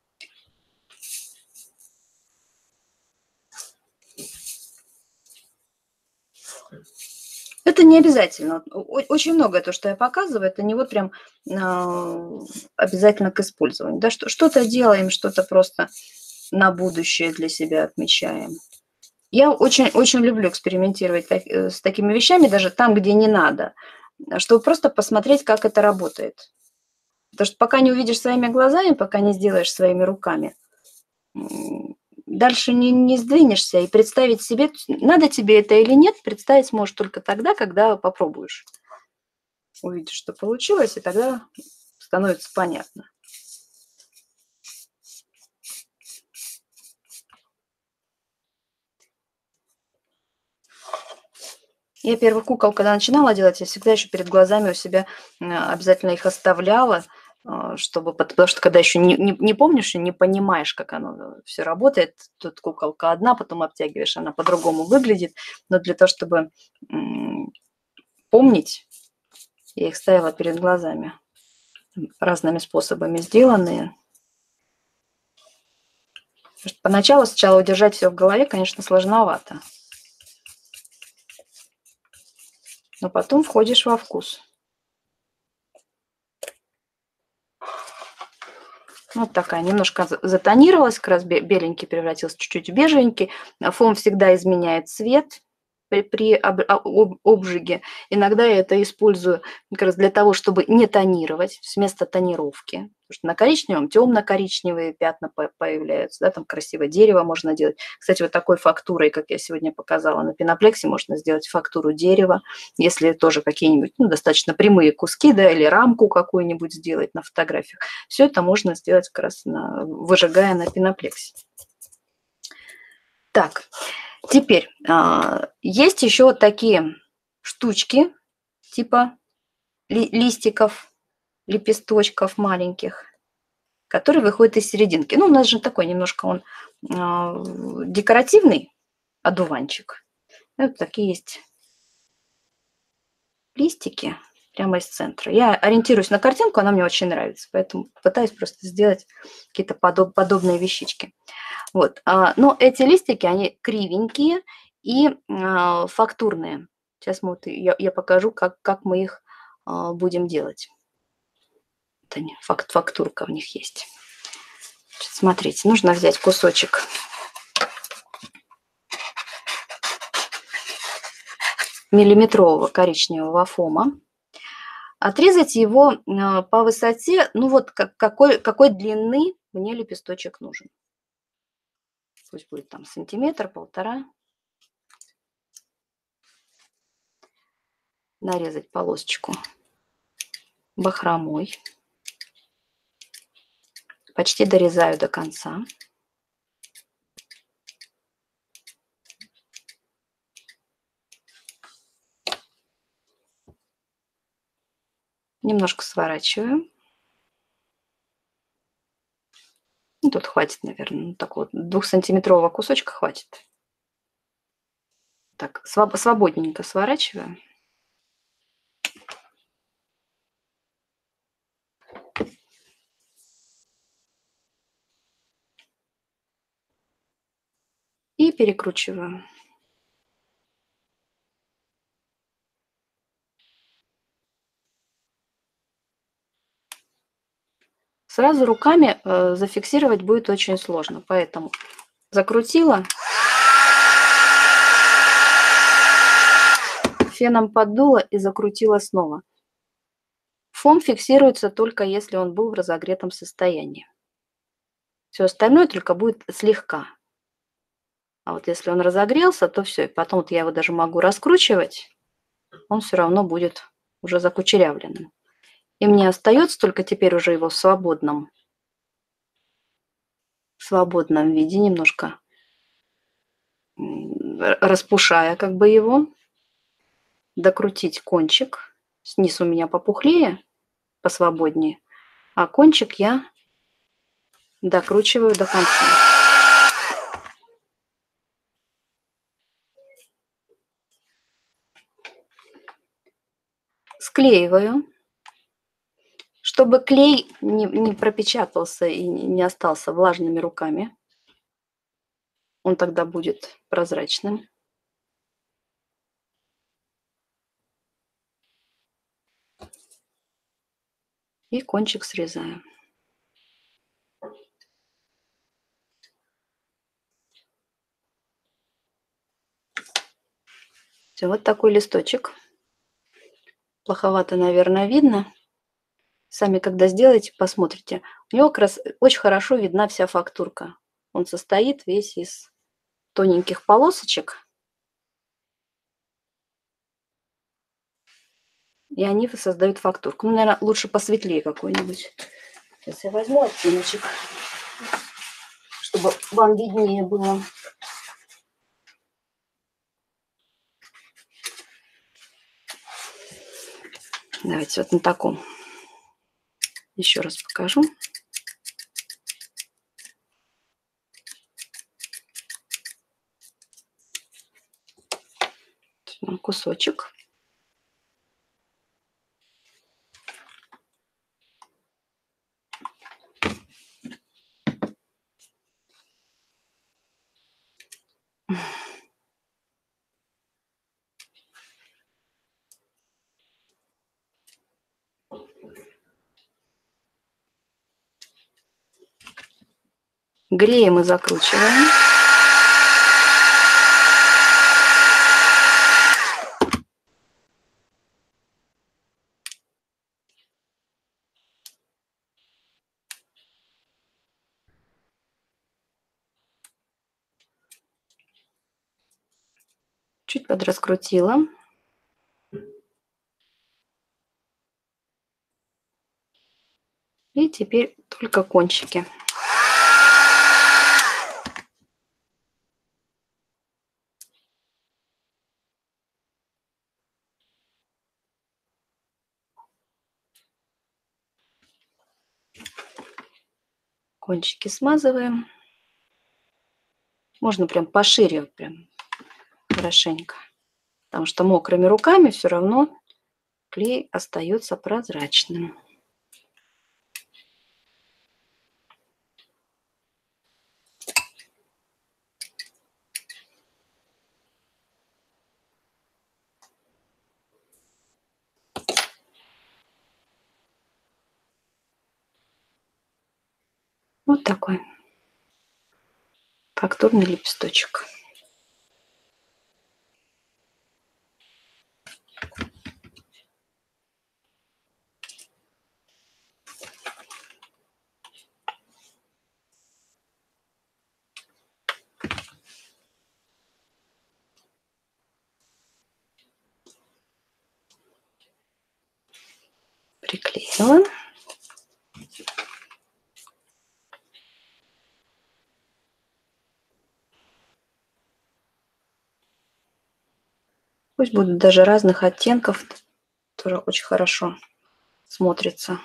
Это не обязательно. Очень многое то, что я показываю, это не вот прям обязательно к использованию. Да, что-то делаем, что-то просто на будущее для себя отмечаем. Я очень, очень люблю экспериментировать с такими вещами, даже там, где не надо, чтобы просто посмотреть, как это работает. Потому что пока не увидишь своими глазами, пока не сделаешь своими руками, дальше не, не сдвинешься. И представить себе, надо тебе это или нет, представить можешь только тогда, когда попробуешь. Увидишь, что получилось, и тогда становится понятно. Я первых кукол, когда начинала делать, я всегда еще перед глазами у себя обязательно их оставляла, чтобы, потому что когда еще не, не, не помнишь и не понимаешь, как оно все работает, тут куколка одна, потом обтягиваешь, она по-другому выглядит, но для того, чтобы помнить, я их ставила перед глазами, разными способами сделанные. Поначалу сначала удержать все в голове, конечно, сложновато. Но потом входишь во вкус. Вот такая, немножко затонировалась, как раз беленький превратился чуть-чуть в бежевенький. Фон всегда изменяет цвет при, при об, об, обжиге. Иногда я это использую как раз для того, чтобы не тонировать, вместо тонировки. Потому что на коричневом темно-коричневые пятна появляются, да, там красивое дерево можно делать. Кстати, вот такой фактурой, как я сегодня показала на пеноплексе, можно сделать фактуру дерева, если тоже какие-нибудь ну, достаточно прямые куски, да, или рамку какую-нибудь сделать на фотографиях. Все это можно сделать как раз на, выжигая на пеноплексе. Так, теперь есть еще вот такие штучки типа ли, листиков, лепесточков маленьких, которые выходят из серединки. Ну, у нас же такой немножко он э, декоративный одуванчик. Вот такие есть листики прямо из центра. Я ориентируюсь на картинку, она мне очень нравится, поэтому пытаюсь просто сделать какие-то подоб, подобные вещички. Вот. Но эти листики, они кривенькие и э, фактурные. Сейчас мы вот, я, я покажу, как, как мы их э, будем делать. Вот они, факт, фактурка в них есть. Значит, смотрите, нужно взять кусочек миллиметрового коричневого фома. Отрезать его по высоте, ну вот как, какой, какой длины мне лепесточек нужен. Пусть будет там сантиметр, полтора. Нарезать полосочку бахромой. Почти дорезаю до конца. Немножко сворачиваю. Ну, тут хватит, наверное, ну, такого двухсантиметрового кусочка хватит. Так, своб свободненько сворачиваю. И перекручиваю. Сразу руками э, зафиксировать будет очень сложно, поэтому закрутила, феном поддула и закрутила снова. Фом фиксируется только если он был в разогретом состоянии. Все остальное только будет слегка. А вот если он разогрелся, то все. И потом вот я его даже могу раскручивать, он все равно будет уже закучерявленным. И мне остается только теперь уже его в свободном, в свободном виде, немножко распушая как бы его, докрутить кончик. Низ у меня попухлее, посвободнее, а кончик я докручиваю до конца. Склеиваю, чтобы клей не, не пропечатался и не остался влажными руками. Он тогда будет прозрачным. И кончик срезаю. Все, вот такой листочек. Плоховато, наверное, видно. Сами, когда сделаете, посмотрите. У него как раз очень хорошо видна вся фактурка. Он состоит весь из тоненьких полосочек. И они создают фактурку. Ну, наверное, лучше посветлее какой-нибудь. Сейчас я возьму оттеночек, чтобы вам виднее было. Давайте вот на таком еще раз покажу. Кусочек. Греем и закручиваем. Чуть подраскрутила. И теперь только кончики. Кончики смазываем. Можно прям пошире, прям хорошенько. Потому что мокрыми руками все равно клей остается прозрачным. Вот такой фактурный лепесточек. приклеила. Пусть будут даже разных оттенков, тоже очень хорошо смотрится.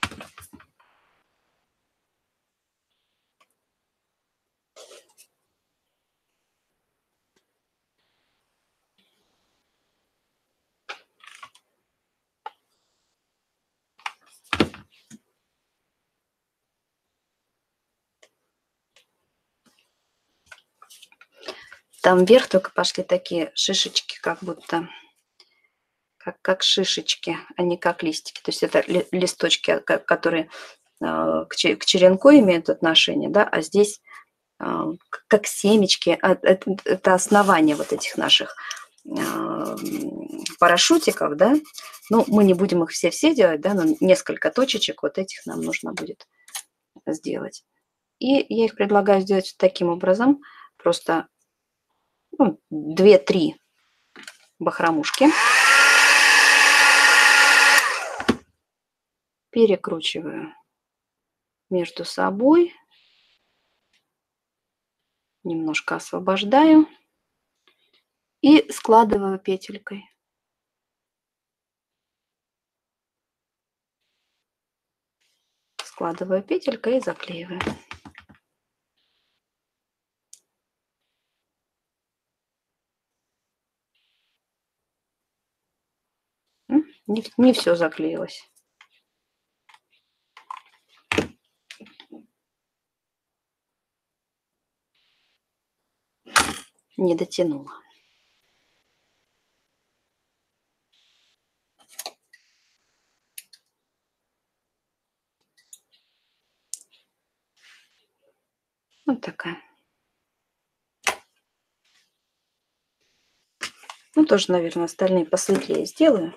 Там вверх только пошли такие шишечки, как будто, как, как шишечки, а не как листики. То есть это ли, листочки, которые э, к, к черенку имеют отношение, да, а здесь э, как семечки, это, это основание вот этих наших э, парашютиков, да. Ну, мы не будем их все-все делать, да, но несколько точечек вот этих нам нужно будет сделать. И я их предлагаю сделать таким образом, просто ну, две-три бахромушки. Перекручиваю между собой. Немножко освобождаю. И складываю петелькой. Складываю петелькой и заклеиваю. Не, не все заклеилось. Не дотянула. Вот такая. Ну, тоже, наверное, остальные посветлее сделаю.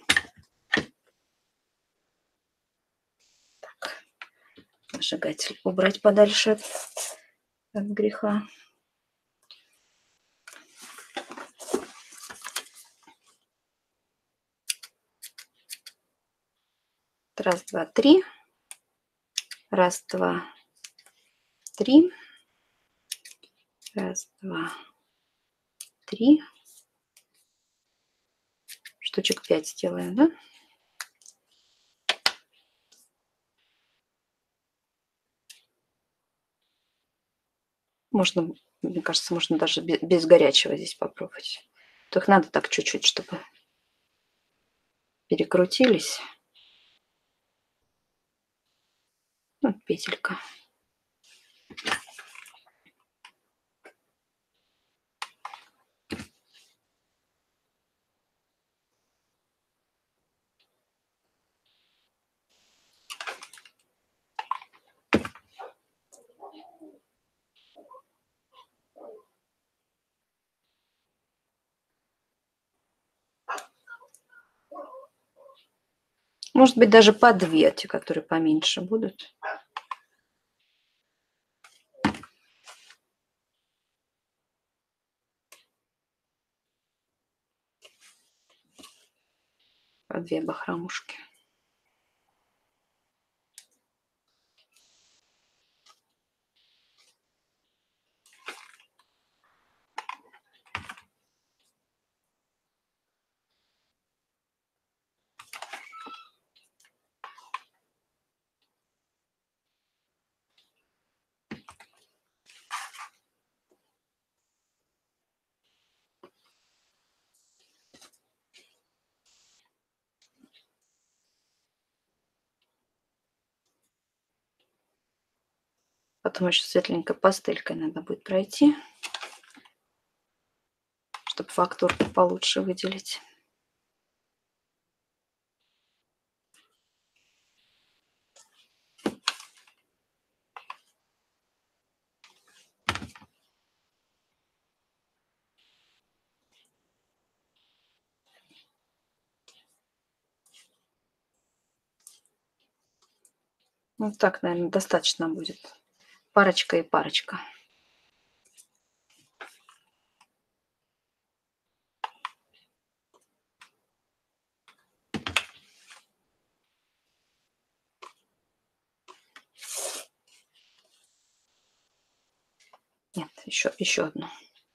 Так. Зажигатель убрать подальше от, от греха. Раз, два, три. Раз, два, три. Раз, два, три. Штучек пять сделаем, да? Можно, мне кажется, можно даже без, без горячего здесь попробовать. Только надо так чуть-чуть, чтобы перекрутились. Вот петелька. Может быть, даже по две, те, которые поменьше будут. По две бахромушки. Потом еще светленькой пастелькой надо будет пройти, чтобы фактурку получше выделить. Ну так, наверное, достаточно будет. Парочка и парочка. еще, еще одну.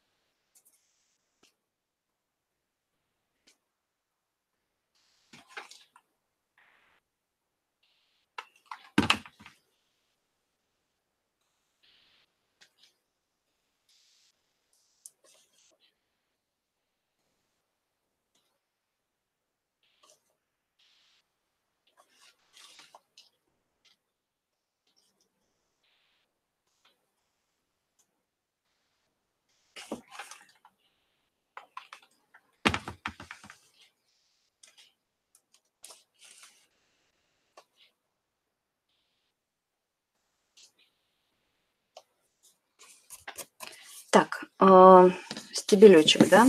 Так, э, стебелечек, да?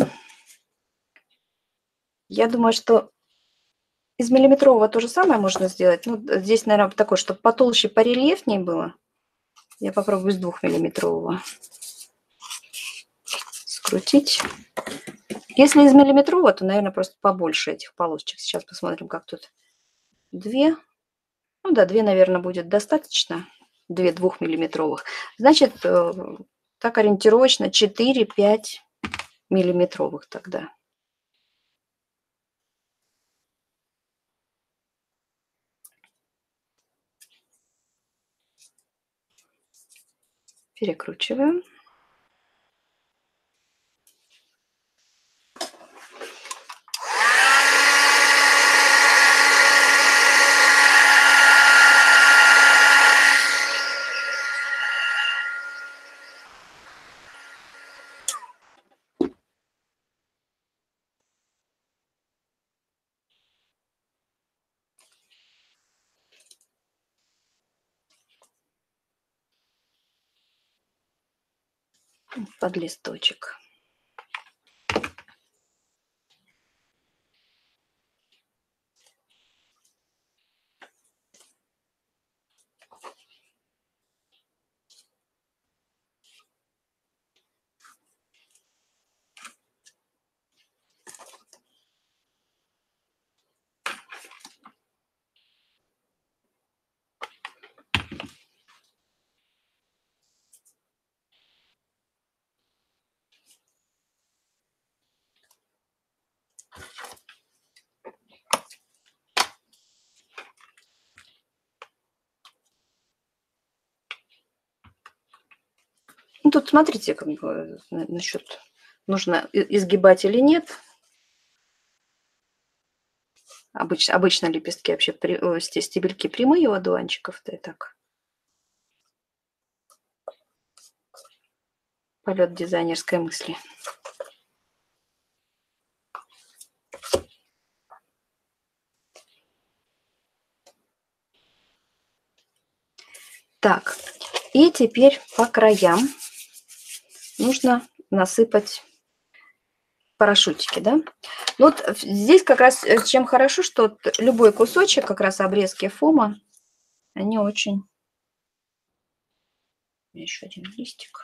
Я думаю, что из миллиметрового то же самое можно сделать. Ну, здесь, наверное, такое, чтобы потолще, порельефнее было. Я попробую из двухмиллиметрового скрутить. Если из миллиметрового, то, наверное, просто побольше этих полосочек. Сейчас посмотрим, как тут. Две. Ну да, две, наверное, будет достаточно. Две двухмиллиметровых. Значит, так ориентировочно четыре-пять миллиметровых тогда. Перекручиваем. Под листочек. Ну, тут смотрите, как бы насчет нужно изгибать или нет. Обычно, обычно лепестки вообще, при, стебельки прямые у одуванчиков-то и так. Полет дизайнерской мысли. Так, и теперь по краям нужно насыпать парашютики, да? Вот здесь как раз чем хорошо, что любой кусочек, как раз обрезки фома, они очень... Еще один листик.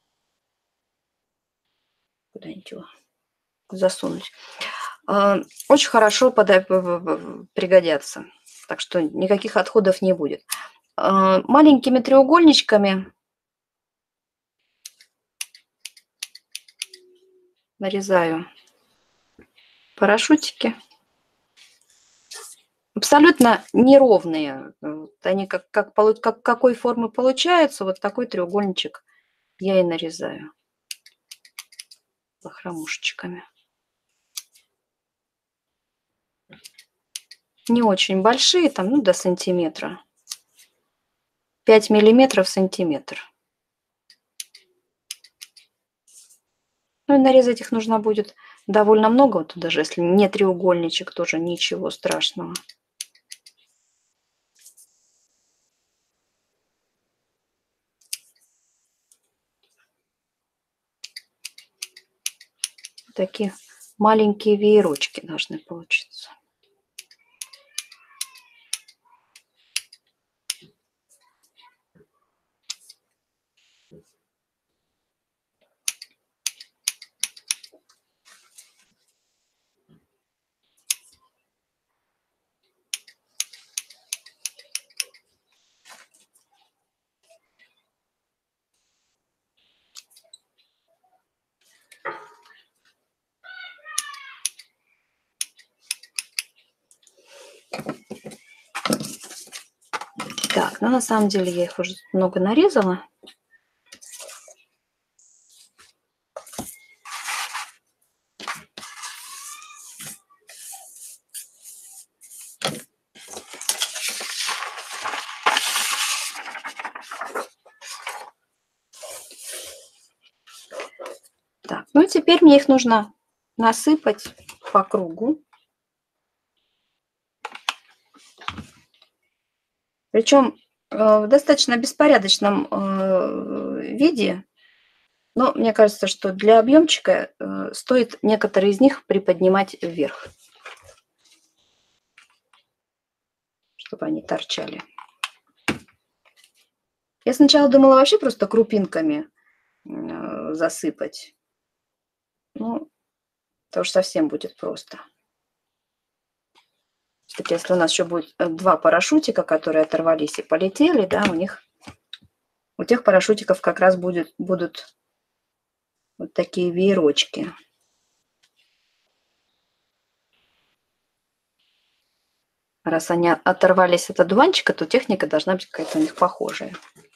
Куда-нибудь его засунуть. Очень хорошо пригодятся. Так что никаких отходов не будет. Маленькими треугольничками нарезаю парашютики. Абсолютно неровные. Они как, как, как, какой формы получаются, вот такой треугольничек я и нарезаю бахромушечками. Не очень большие, там, ну, до сантиметра. пять миллиметров сантиметр. Ну и нарезать их нужно будет довольно много, вот даже если не треугольничек, тоже ничего страшного. Такие маленькие веерочки должны получиться. Так, ну на самом деле я их уже много нарезала. Так, ну и теперь мне их нужно насыпать по кругу. Причем в достаточно беспорядочном виде. Но мне кажется, что для объемчика стоит некоторые из них приподнимать вверх, чтобы они торчали. Я сначала думала вообще просто крупинками засыпать. Ну, это уж совсем будет просто. Кстати, если у нас еще будет два парашютика, которые оторвались и полетели, да, у них, у тех парашютиков как раз будет, будут вот такие веерочки. Раз они оторвались от одуванчика, то техника должна быть какая-то у них похожая.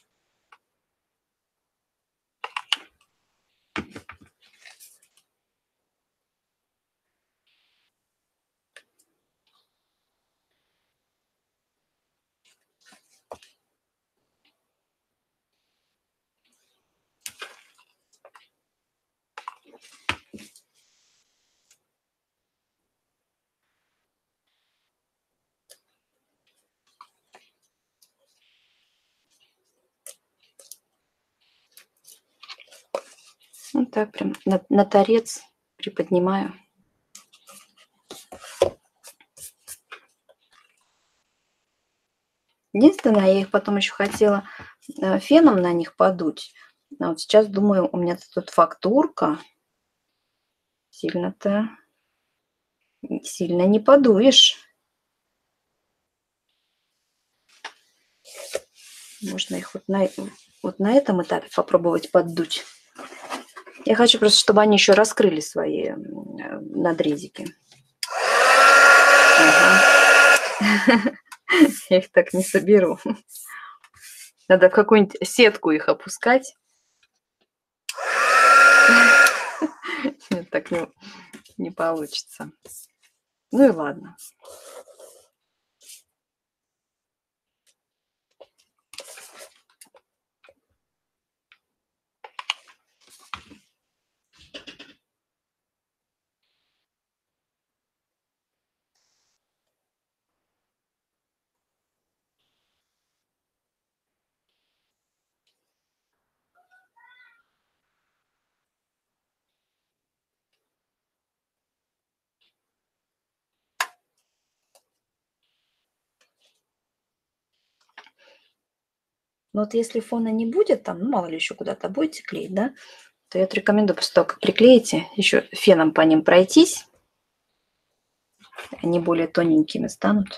Вот так прям на, на торец приподнимаю. Единственное, я их потом еще хотела феном на них подуть. А вот сейчас думаю, у меня тут фактурка. Сильно-то сильно не подуешь. Можно их вот на, вот на этом этапе попробовать поддуть. Я хочу просто, чтобы они еще раскрыли свои надрезики. Ага. Я их так не соберу. Надо в какую-нибудь сетку их опускать. Нет, так не, не получится. Ну и ладно. Но вот если фона не будет, там, ну, мало ли еще куда-то будете клеить, да, то я рекомендую после того, как приклеите, еще феном по ним пройтись. Они более тоненькими станут.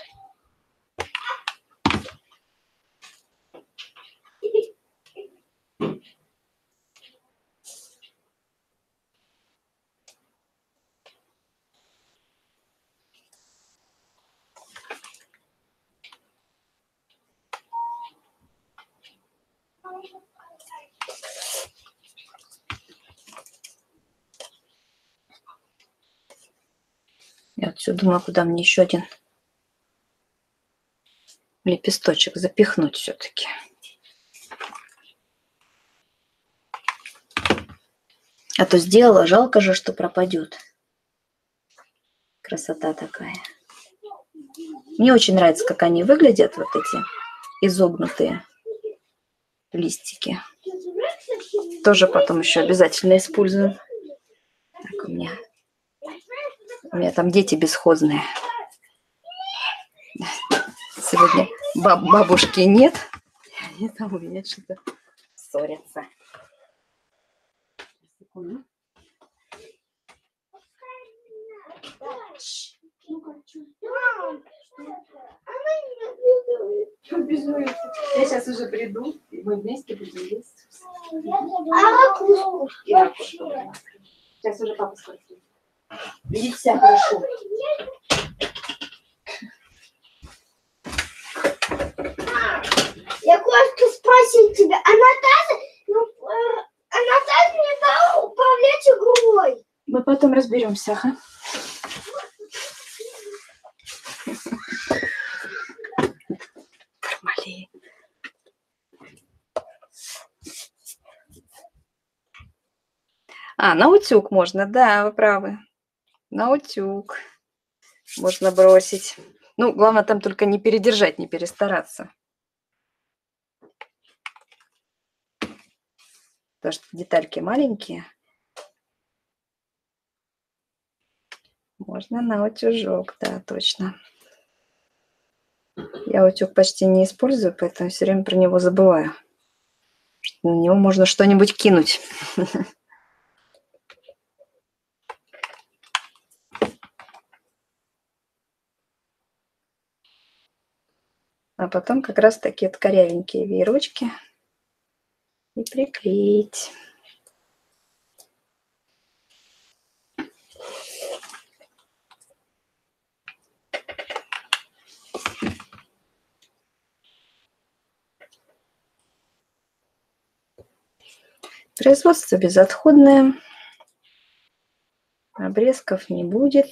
Я вот все думаю, куда мне еще один лепесточек запихнуть все-таки. А то сделала, жалко же, что пропадет. Красота такая. Мне очень нравится, как они выглядят, вот эти изогнутые листики. Тоже потом еще обязательно использую. Так, у меня, у меня там дети бесхозные. Сегодня баб, бабушки нет. Они там у меня что-то ссорятся. Секунду. Я сейчас уже приду, и мы вместе будем есть. Сейчас уже папа скажет. Видите себя хорошо. тебя. А Наташа, ну, а Наташа мне дала управлять игрой. Мы потом разберемся, ага. Кармалей. А, на утюг можно, да, вы правы. На утюг можно бросить. Ну, главное там только не передержать, не перестараться. Потому что детальки маленькие. Можно на утюжок, да, точно. Я утюг почти не использую, поэтому все время про него забываю. Что на него можно что-нибудь кинуть. А потом как раз такие вот корявенькие веерочки и приклеить. Производство безотходное. Обрезков не будет.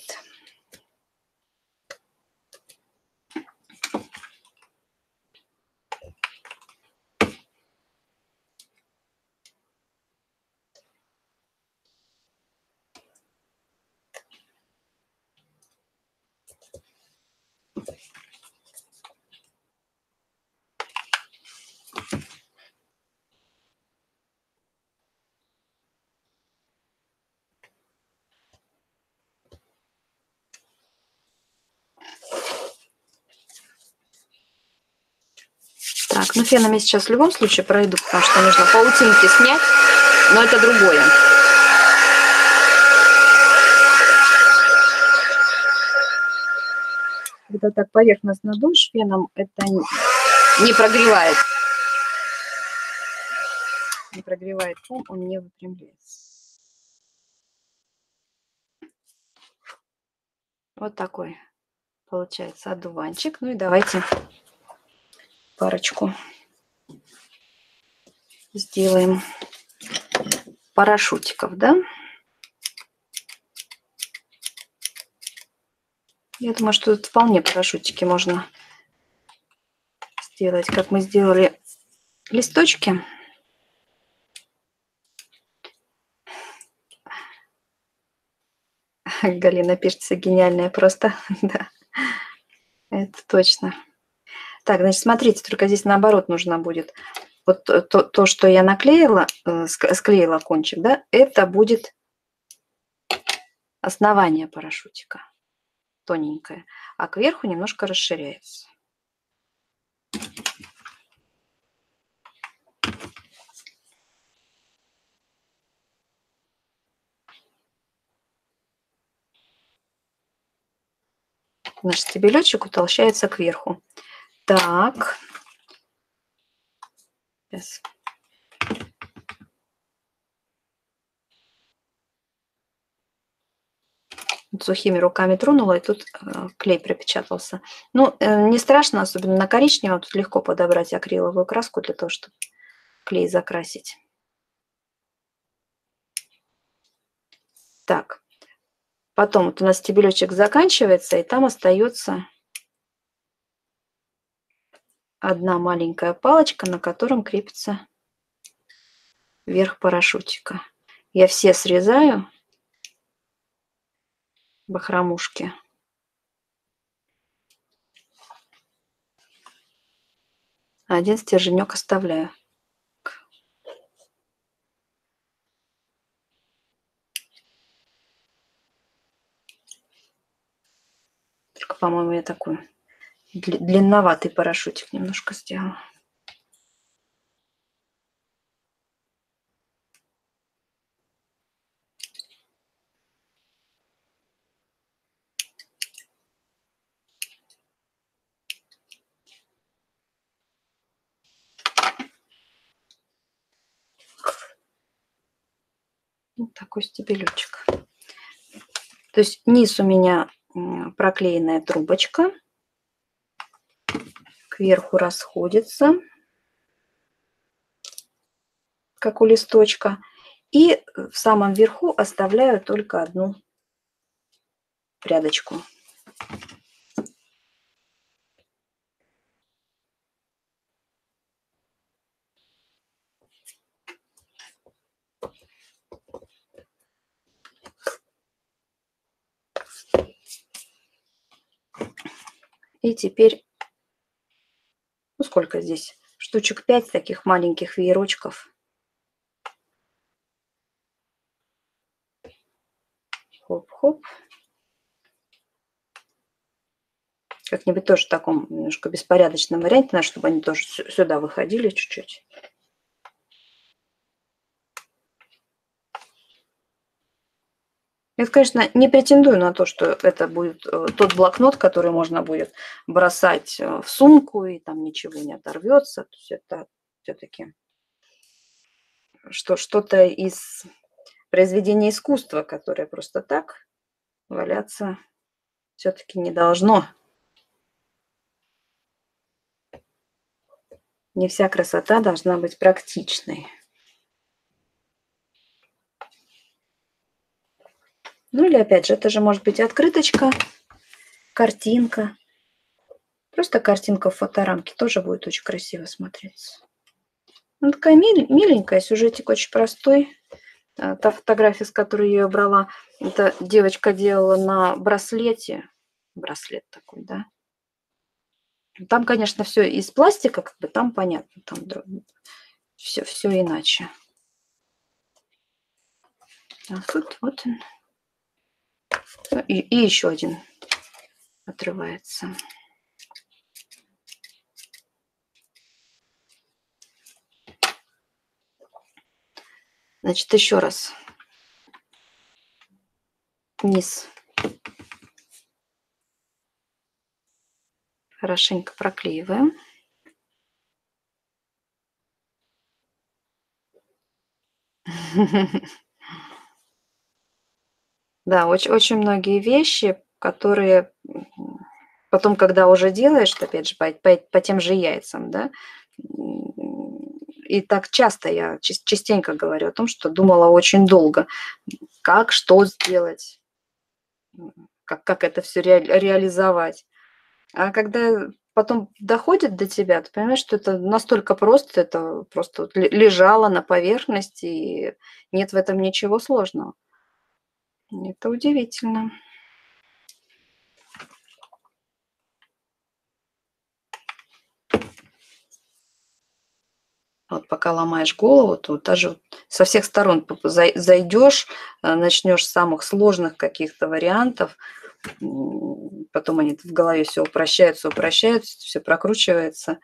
Так, ну феном я сейчас в любом случае пройду, потому что нужно паутинки снять, но это другое. Когда так поверхностно дуешь феном, это не прогревает. Не прогревает фон, он не выпрямляется. Вот такой получается одуванчик. Ну и давайте парочку сделаем парашютиков, да? Я думаю, что тут вполне парашютики можно сделать, как мы сделали листочки. Галина пишется, гениальная просто, да, это точно. Так, значит, смотрите, только здесь наоборот нужно будет. Вот то, то что я наклеила, склеила кончик, да, это будет основание парашютика, тоненькое, а кверху немножко расширяется. Наш стебелечек утолщается кверху. Так. Сейчас. Сухими руками тронула, и тут клей пропечатался. Ну, не страшно, особенно на коричневом. Тут легко подобрать акриловую краску для того, чтобы клей закрасить. Так. Потом вот у нас стебелечек заканчивается, и там остается одна маленькая палочка, на котором крепится верх парашютика. Я все срезаю бахромушки. Один стерженек оставляю. Только, по-моему, я такой длинноватый парашютик немножко сделала. Вот такой стебелечек. То есть низ у меня проклеенная трубочка, кверху расходится. как у листочка. И в самом верху оставляю только одну прядочку. И теперь, ну сколько здесь? Штучек пять таких маленьких веерочков. Хоп-хоп. Как-нибудь тоже в таком немножко беспорядочном варианте, надо, чтобы они тоже сюда выходили чуть-чуть. Я, конечно, не претендую на то, что это будет тот блокнот, который можно будет бросать в сумку, и там ничего не оторвется. То есть это все-таки что, что-то из произведения искусства, которое просто так валяться все-таки не должно. Не вся красота должна быть практичной. Ну или опять же, это же может быть открыточка, картинка. Просто картинка в фоторамке тоже будет очень красиво смотреться. Ну, такая миленькая, сюжетик очень простой. Та фотография, с которой я ее брала, это девочка делала на браслете. Браслет такой, да. Там, конечно, все из пластика, как бы там понятно, там все, все иначе. А тут вот он. И, и еще один отрывается. Значит, еще раз. Низ. Хорошенько проклеиваем. Да, очень, очень многие вещи, которые потом, когда уже делаешь, опять же, по, по, по тем же яйцам, да, и так часто я частенько говорю о том, что думала очень долго, как, что сделать, как, как это все ре, реализовать. А когда потом доходит до тебя, ты понимаешь, что это настолько просто, это просто лежало на поверхности, и нет в этом ничего сложного. Это удивительно. Вот пока ломаешь голову, то даже со всех сторон зайдешь, начнешь с самых сложных каких-то вариантов, потом они в голове все упрощаются, упрощаются, все прокручивается,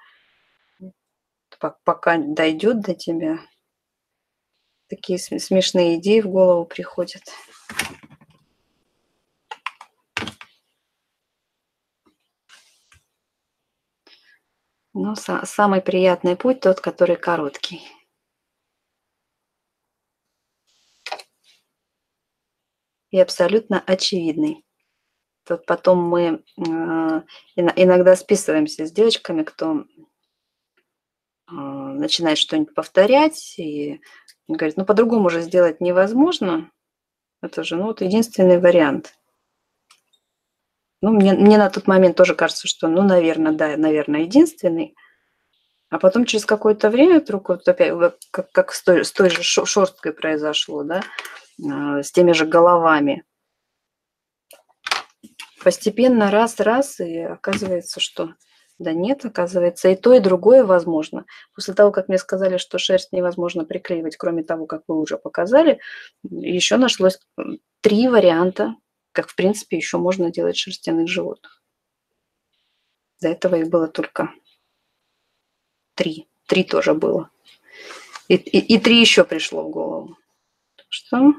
пока дойдет до тебя. Такие смешные идеи в голову приходят. Но самый приятный путь тот, который короткий. И абсолютно очевидный. Тут потом мы иногда списываемся с девочками, кто начинает что-нибудь повторять и говорит, ну по-другому же сделать невозможно. Это же ну, вот единственный вариант. Ну, мне, мне на тот момент тоже кажется, что, ну, наверное, да, наверное, единственный. А потом через какое-то время вдруг вот опять, как, как с, той, с той же шерсткой произошло, да, с теми же головами. Постепенно раз-раз, и оказывается, что да нет, оказывается, и то, и другое возможно. После того, как мне сказали, что шерсть невозможно приклеивать, кроме того, как вы уже показали, еще нашлось три варианта, как, в принципе, еще можно делать шерстяных животных. До этого их было только три. Три тоже было. И, и, и три еще пришло в голову. Так что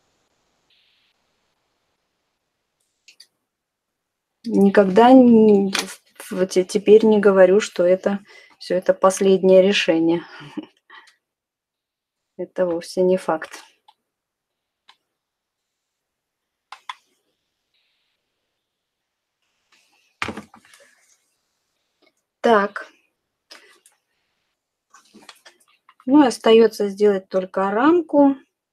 никогда не, вот теперь не говорю, что это все это последнее решение. Это вовсе не факт. Так. Ну и остается сделать только рамку.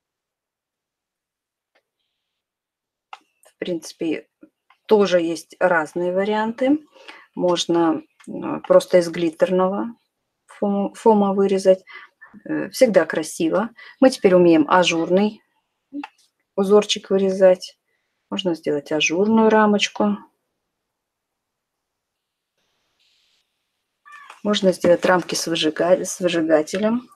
В принципе, тоже есть разные варианты. Можно просто из глиттерного фома вырезать. Всегда красиво. Мы теперь умеем ажурный узорчик вырезать. Можно сделать ажурную рамочку. Можно сделать рамки с, выжига... с выжигателем.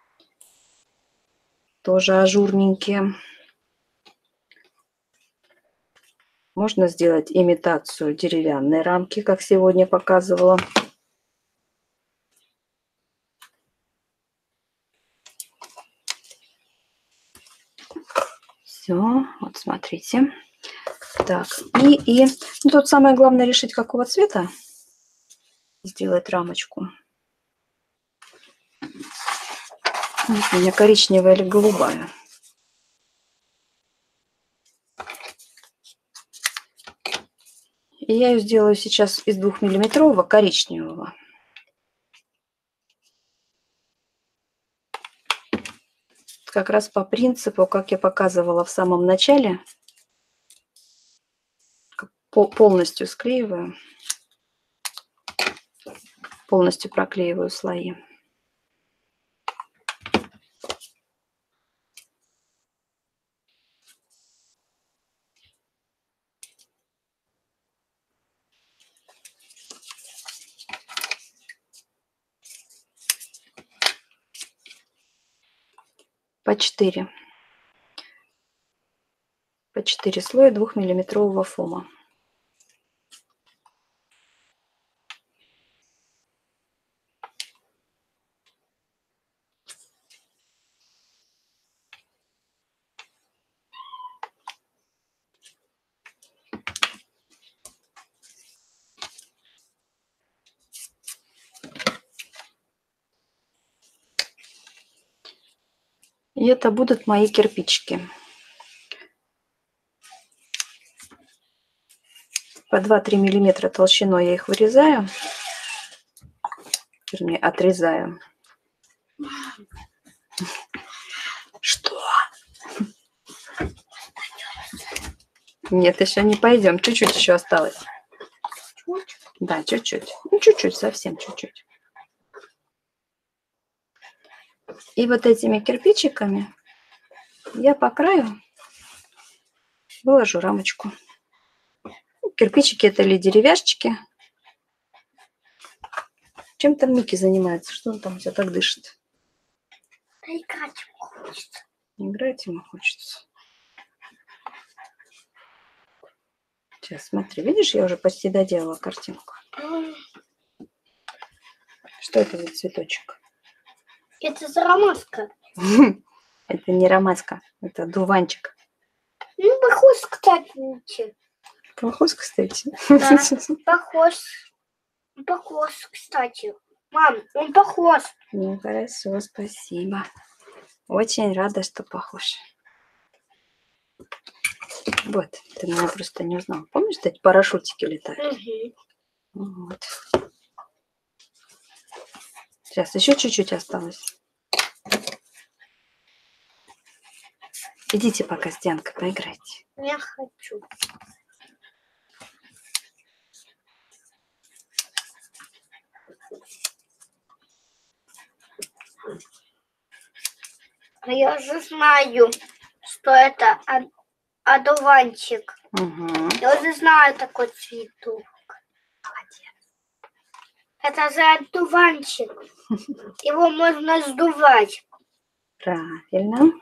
Тоже ажурненькие. Можно сделать имитацию деревянной рамки, как сегодня показывала. Все, вот смотрите. Так, и, и ну, тут самое главное решить, какого цвета сделать рамочку. У меня коричневая или голубая. И я ее сделаю сейчас из двухмиллиметрового коричневого. Как раз по принципу, как я показывала в самом начале, полностью склеиваю, полностью проклеиваю слои. По четыре. По четыре слоя двухмиллиметрового фома. И это будут мои кирпичики. По два-три миллиметра толщиной я их вырезаю, вернее, отрезаю. Что? Нет, еще не пойдем. Чуть-чуть еще осталось. Да, чуть-чуть. Ну, чуть-чуть, совсем чуть-чуть. И вот этими кирпичиками я по краю выложу рамочку. Кирпичики это или деревяшечки. Чем там Микки занимается? Что он там все так дышит? Да играть ему хочется. Играть ему хочется. Сейчас, смотри, видишь, я уже почти доделала картинку. Что это за цветочек? Это за ромашка. Это не ромашка, это дуванчик. Ну, похож, кстати. Похож, кстати. Да, похож. Похож, кстати. Мам, он похож. Ну, хорошо, спасибо. Очень рада, что похож. Вот, ты меня просто не узнал. Помнишь, эти парашютики летают? Угу. Вот. Сейчас, еще чуть-чуть осталось. Идите пока с Дианкой поиграйте. Я хочу. А я же знаю, что это одуванчик. Угу. Я уже знаю такой цветок. Молодец. Это же одуванчик. Его можно сдувать. Правильно.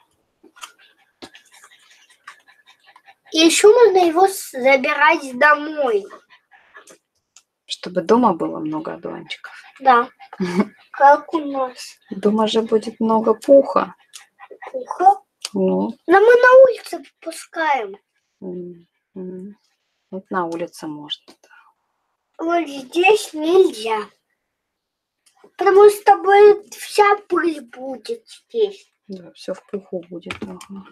И еще можно его забирать домой. Чтобы дома было много одуванчиков. Да. Как у нас. Дома же будет много пуха. Пуха? Ну. Но мы на улице пускаем. Mm-hmm. Вот на улице можно. Да. Вот здесь нельзя. Потому что с тобой вся пыль будет здесь. Да, все в пуху будет. Ага.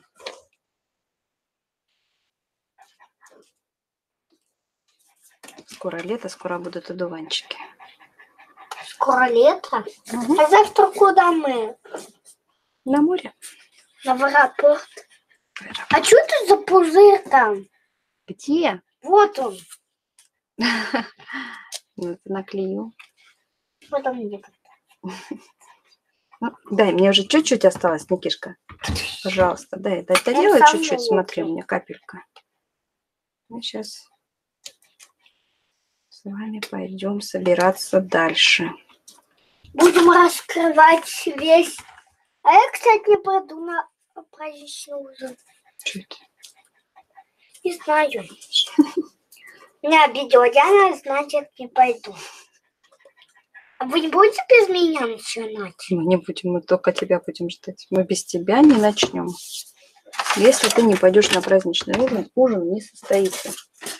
Скоро лето, скоро будут одуванчики. Скоро лето? Угу. А завтра куда мы На море. На в аэропорт. А что это за пузырь там? Где? Вот он. Ну, это наклеил. Вот он где-то. Ну, дай, мне уже чуть-чуть осталось, Никишка. Пожалуйста, дай, дай, Я доделай сам чуть-чуть. наложу. Смотри, у меня капелька. Мы сейчас с вами пойдем собираться дальше. Будем раскрывать весь. А я, кстати, не пойду на праздничный ужин. Что это? Не знаю. Меня обидела Диана, значит, не пойду. А вы не будете без меня начинать? Мы не будем, мы только тебя будем ждать. Мы без тебя не начнем. Если ты не пойдешь на праздничный ужин, ужин не состоится.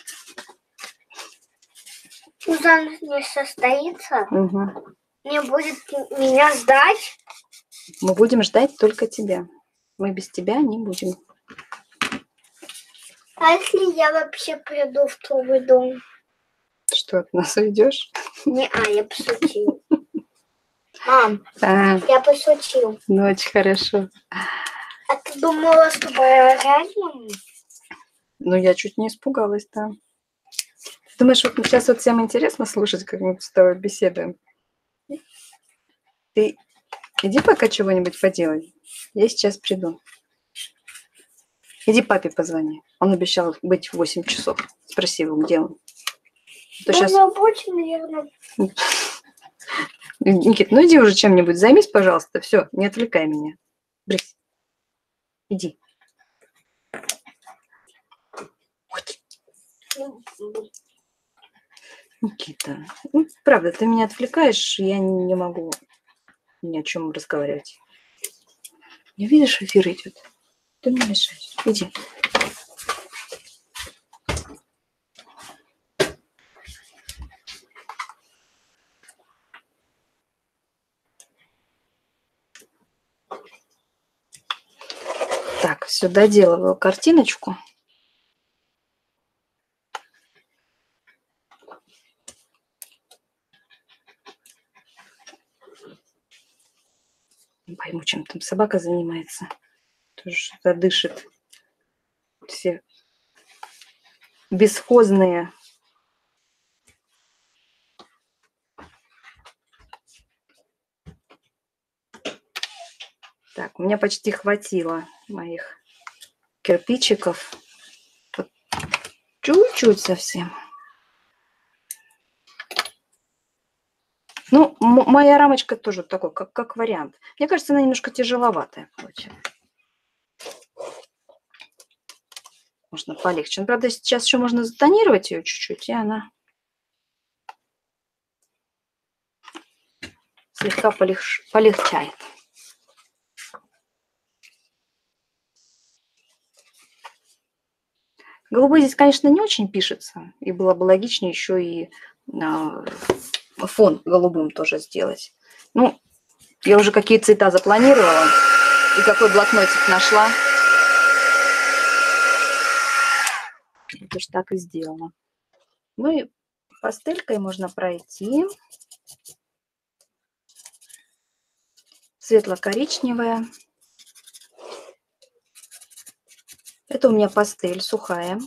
Ужин не состоится? Угу. Не будет меня ждать? Мы будем ждать только тебя. Мы без тебя не будем. А если я вообще приду в твой дом? Что, от нас уйдешь? Не, а, я пошутил. Мам, А, я пошутил. ну, очень хорошо. А ты думала, что реально? Ну, я чуть не испугалась, да. Ты думаешь, вот сейчас вот всем интересно слушать, как мы с тобой беседуем? Ты иди пока чего-нибудь поделай. Я сейчас приду. Иди папе позвони. Он обещал быть в восемь часов. Спроси его, где он. А то На сейчас... работе, наверное. Никит, ну иди уже чем-нибудь займись, пожалуйста. Все, не отвлекай меня. Брысь. Иди. Никита, ну, правда, ты меня отвлекаешь, я не, не могу ни о чем разговаривать. Не видишь, эфир идет? Ты мне мешаешь. Иди. Так, все, доделываю картиночку. Не пойму, чем там собака занимается. Тоже что-то дышит. Все бесхозные. Так, у меня почти хватило моих кирпичиков. Вот чуть-чуть совсем. Ну, моя рамочка тоже такой, как, как вариант. Мне кажется, она немножко тяжеловатая получилась. Можно полегче. Ну, правда, сейчас еще можно затонировать ее чуть-чуть, и она слегка полег... полегчает. Голубой здесь, конечно, не очень пишется. И было бы логичнее еще и э, фон голубым тоже сделать. Ну, я уже какие цвета запланировала. И какой блокнотик нашла. Это уж так и сделала. Ну и пастелькой можно пройти. Светло-коричневая. Это у меня пастель сухая.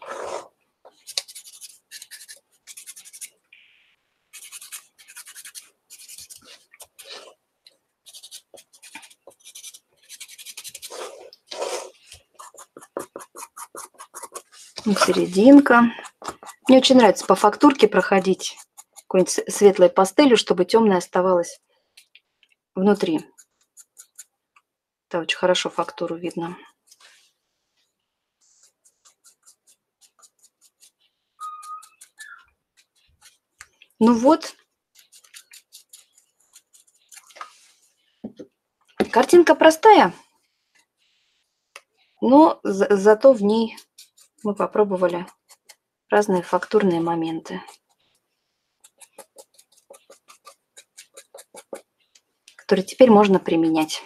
Серединка. Мне очень нравится по фактурке проходить какой-нибудь светлой пастелью, чтобы темная оставалась внутри. Это очень хорошо фактуру видно. Ну вот. Картинка простая, но за зато в ней мы попробовали разные фактурные моменты, которые теперь можно применять.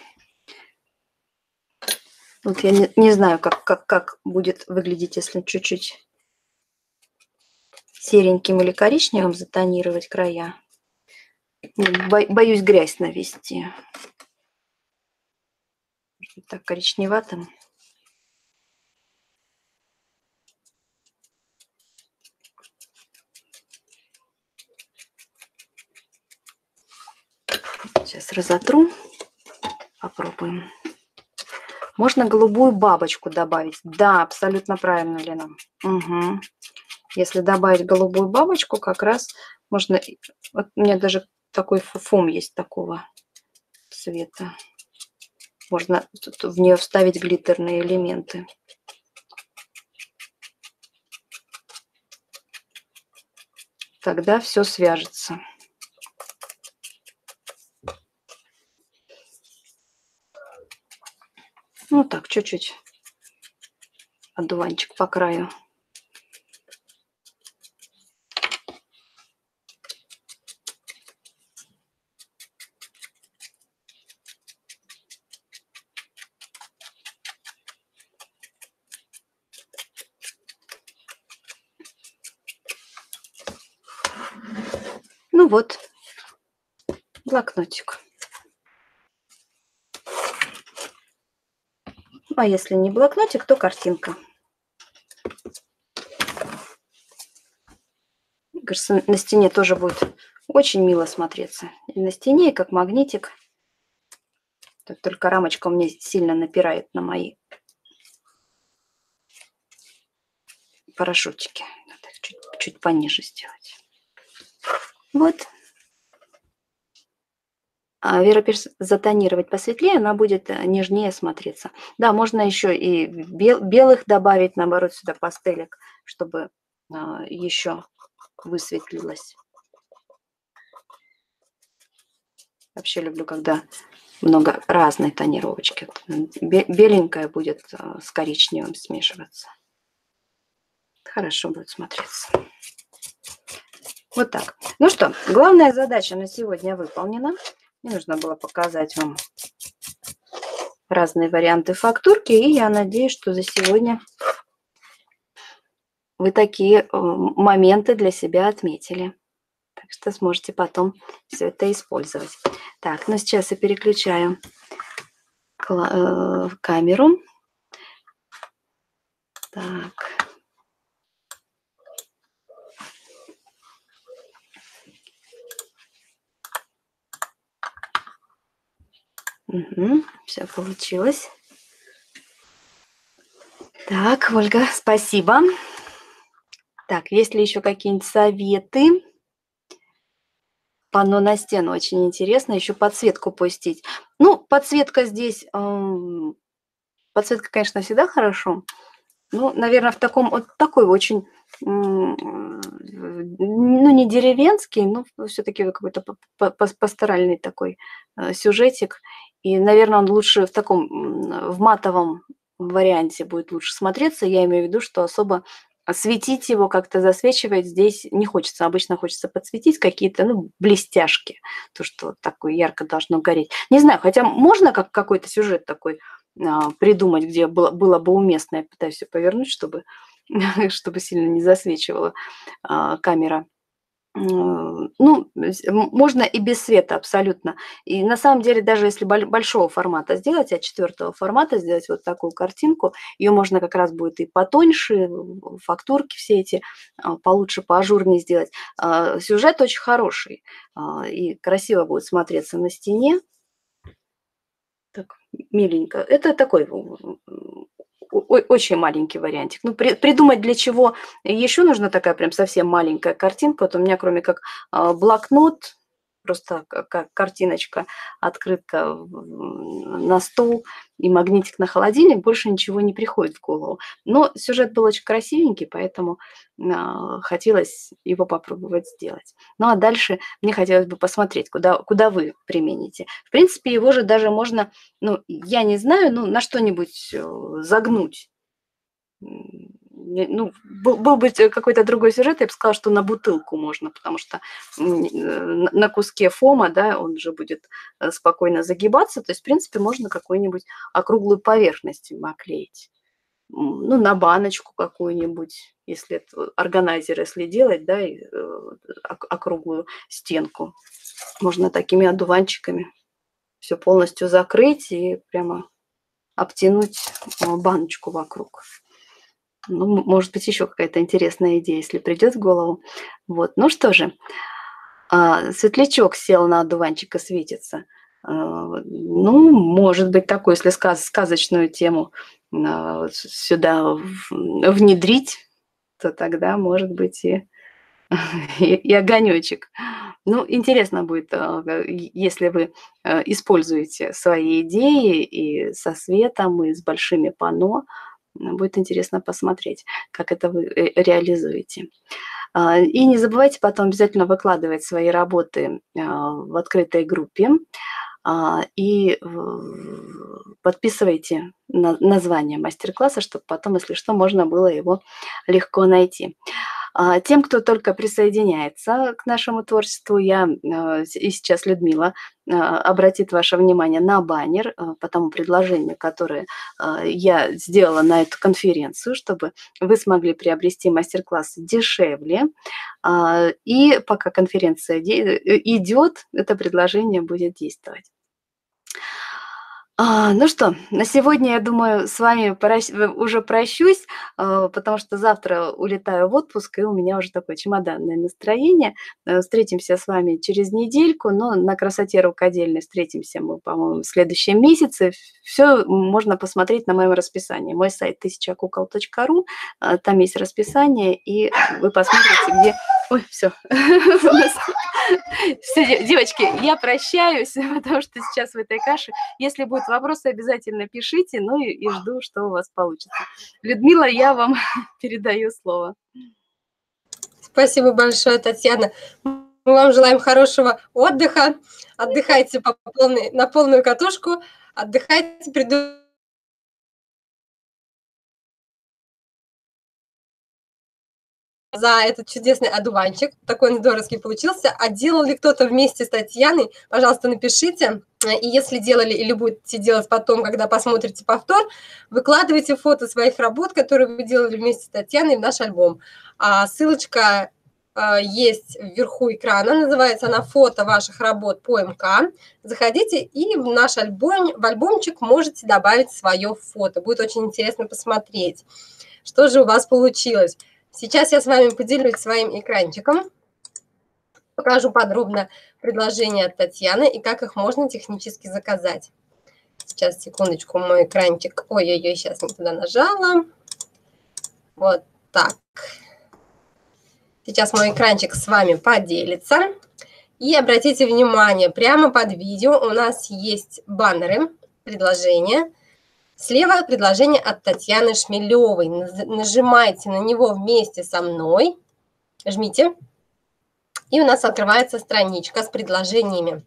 Вот я не, не знаю, как, как, как будет выглядеть, если чуть-чуть сереньким или коричневым затонировать края. Бо- боюсь грязь навести. Так, коричневатым. Сейчас разотру. Попробуем. Можно голубую бабочку добавить. Да, абсолютно правильно, Лена. Угу. Если добавить голубую бабочку, как раз можно... Вот у меня даже такой фом есть такого цвета. Можно в нее вставить глиттерные элементы. Тогда все свяжется. Ну так, чуть-чуть одуванчик по краю. Ну вот, блокнотик. А если не блокнотик, то картинка. Кажется, на стене тоже будет очень мило смотреться. И на стене, и как магнитик. Тут только рамочка у меня сильно напирает на мои парашютики. Надо чуть, чуть пониже сделать. Вот. А Вера пишет, затонировать посветлее, она будет нежнее смотреться. Да, можно еще и бел, белых добавить, наоборот, сюда пастелек, чтобы а, еще высветлилось. Вообще люблю, когда много разной тонировочки. Беленькая будет с коричневым смешиваться. Хорошо будет смотреться. Вот так. Ну что, главная задача на сегодня выполнена. Мне нужно было показать вам разные варианты фактурки. И я надеюсь, что за сегодня вы такие моменты для себя отметили. Так что сможете потом все это использовать. Так, ну сейчас я переключаю камеру. Так. Угу, все получилось. Так, Ольга, спасибо. Так, есть ли еще какие-нибудь советы? Панно на стену очень интересно. Еще подсветку пустить. Ну, подсветка здесь... Э, подсветка, конечно, всегда хорошо. Ну, наверное, в таком... Вот такой очень... Э, ну, не деревенский, но все-таки какой-то пасторальный такой э, сюжетик. И, наверное, он лучше в таком... В матовом варианте будет лучше смотреться. Я имею в виду, что особо... Светить его, как-то засвечивать здесь не хочется. Обычно хочется подсветить какие-то, ну, блестяшки. То, что вот такое ярко должно гореть. Не знаю, хотя можно как какой-то сюжет такой а, придумать, где было, было бы уместно. Я пытаюсь все повернуть, чтобы, чтобы сильно не засвечивала а, камера. Ну, можно и без света абсолютно. И на самом деле, даже если большого формата сделать, а четвертого формата сделать вот такую картинку, ее можно как раз будет и потоньше, фактурки все эти получше, поажурнее сделать. Сюжет очень хороший и красиво будет смотреться на стене. Так, миленько. Это такой... Очень маленький вариантик. Ну, при, придумать для чего еще нужна такая прям совсем маленькая картинка. Вот у меня, кроме как э, блокнот, просто как, как картиночка, открытка на стол и магнитик на холодильник, больше ничего не приходит в голову. Но сюжет был очень красивенький, поэтому э, хотелось его попробовать сделать. Ну, а дальше мне хотелось бы посмотреть, куда, куда вы примените. В принципе, его же даже можно, ну, я не знаю, ну, на что-нибудь загнуть. Ну, был, был бы какой-то другой сюжет, я бы сказала, что на бутылку можно, потому что на куске фома, да, он уже будет спокойно загибаться. То есть, в принципе, можно какую-нибудь округлую поверхность оклеить. Ну, на баночку какую-нибудь, если это органайзер, если делать, да, и, округлую стенку. Можно такими одуванчиками все полностью закрыть и прямо обтянуть баночку вокруг. Ну, может быть, еще какая-то интересная идея, если придет в голову. Вот, ну что же, светлячок сел на одуванчик и светится. Ну, может быть, такую, если сказ сказочную тему сюда внедрить, то тогда, может быть, и, и, и огонечек. Ну, интересно будет, если вы используете свои идеи и со светом, и с большими панно. Будет интересно посмотреть, как это вы реализуете. И не забывайте потом обязательно выкладывать свои работы в открытой группе. И подписывайте название мастер-класса, чтобы потом, если что, можно было его легко найти. Тем, кто только присоединяется к нашему творчеству, я и сейчас Людмила обратит ваше внимание на баннер по тому предложению, которое я сделала на эту конференцию, чтобы вы смогли приобрести мастер-классы дешевле. И пока конференция идет, это предложение будет действовать. А, ну что, на сегодня, я думаю, с вами прощ... уже прощусь, потому что завтра улетаю в отпуск, и у меня уже такое чемоданное настроение. Встретимся с вами через недельку, но на красоте рукодельной встретимся мы, по-моему, в следующем месяце. Все можно посмотреть на моем расписании. Мой сайт тысяча кукол точка ру, там есть расписание, и вы посмотрите, где... Ой, все. Все, девочки, я прощаюсь, потому что сейчас в этой каше. Если будут вопросы, обязательно пишите, ну и, и жду, что у вас получится. Людмила, я вам передаю слово. Спасибо большое, Татьяна. Мы вам желаем хорошего отдыха. Отдыхайте по полной, на полную катушку. Отдыхайте, приду. За этот чудесный одуванчик. Такой он здоровский получился. А делал ли кто-то вместе с Татьяной? Пожалуйста, напишите. И если делали или будете делать потом, когда посмотрите повтор, выкладывайте фото своих работ, которые вы делали вместе с Татьяной в наш альбом. А ссылочка есть вверху экрана, называется она «Фото ваших работ по эм ка». Заходите и в наш альбом, в альбомчик можете добавить свое фото. Будет очень интересно посмотреть, что же у вас получилось. Сейчас я с вами поделюсь своим экранчиком, покажу подробно предложения от Татьяны и как их можно технически заказать. Сейчас, секундочку, мой экранчик. Ой-ой-ой, сейчас не туда нажала. Вот так. Сейчас мой экранчик с вами поделится. И обратите внимание, прямо под видео у нас есть баннеры, предложения. Слева предложение от Татьяны Шмелевой. Нажимайте на него вместе со мной. Жмите. И у нас открывается страничка с предложениями.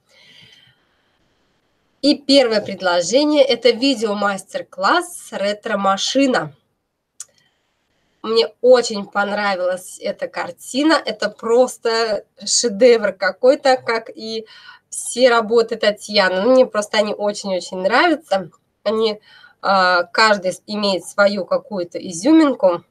И первое предложение – это видео-мастер-класс «Ретро-машина». Мне очень понравилась эта картина. Это просто шедевр какой-то, как и все работы Татьяны. Мне просто они очень-очень нравятся. Они... Каждый имеет свою какую-то изюминку.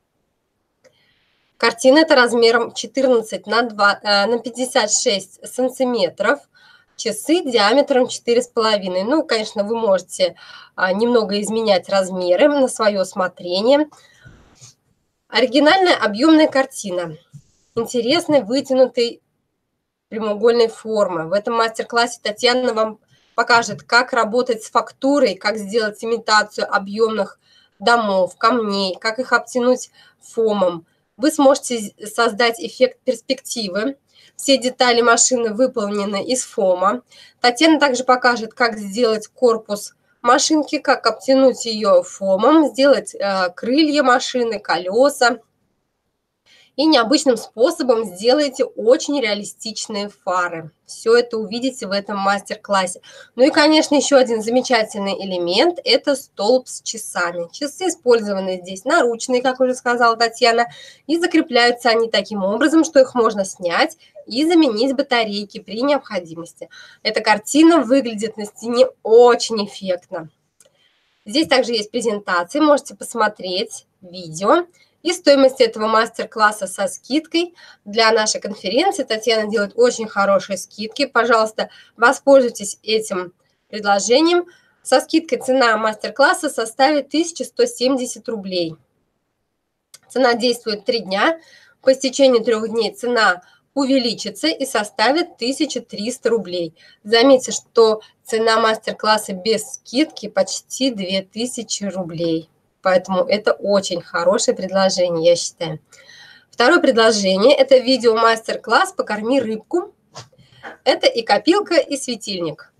Картина это размером четырнадцать на пятьдесят шесть сантиметров. Часы диаметром четыре с половиной. Ну, конечно, вы можете немного изменять размеры на свое усмотрение. Оригинальная объемная картина. Интересной, вытянутой прямоугольной формы. В этом мастер-классе Татьяна вам покажет, как работать с фактурой, как сделать имитацию объемных домов, камней, как их обтянуть фомом. Вы сможете создать эффект перспективы. Все детали машины выполнены из фома. Татьяна также покажет, как сделать корпус машинки, как обтянуть ее фомом, сделать э, крылья машины, колеса. И необычным способом сделаете очень реалистичные фары. Все это увидите в этом мастер-классе. Ну и, конечно, еще один замечательный элемент – это столб с часами. Часы использованы здесь наручные, как уже сказала Татьяна, и закрепляются они таким образом, что их можно снять и заменить батарейки при необходимости. Эта картина выглядит на стене очень эффектно. Здесь также есть презентации, можете посмотреть видео. И стоимость этого мастер-класса со скидкой для нашей конференции. Татьяна делает очень хорошие скидки. Пожалуйста, воспользуйтесь этим предложением. Со скидкой цена мастер-класса составит тысяча сто семьдесят рублей. Цена действует три дня. По истечении трех дней цена увеличится и составит тысяча триста рублей. Заметьте, что цена мастер-класса без скидки почти две тысячи рублей. Поэтому это очень хорошее предложение, я считаю. Второе предложение – это видео-мастер-класс «Покорми рыбку». Это и копилка, и светильник.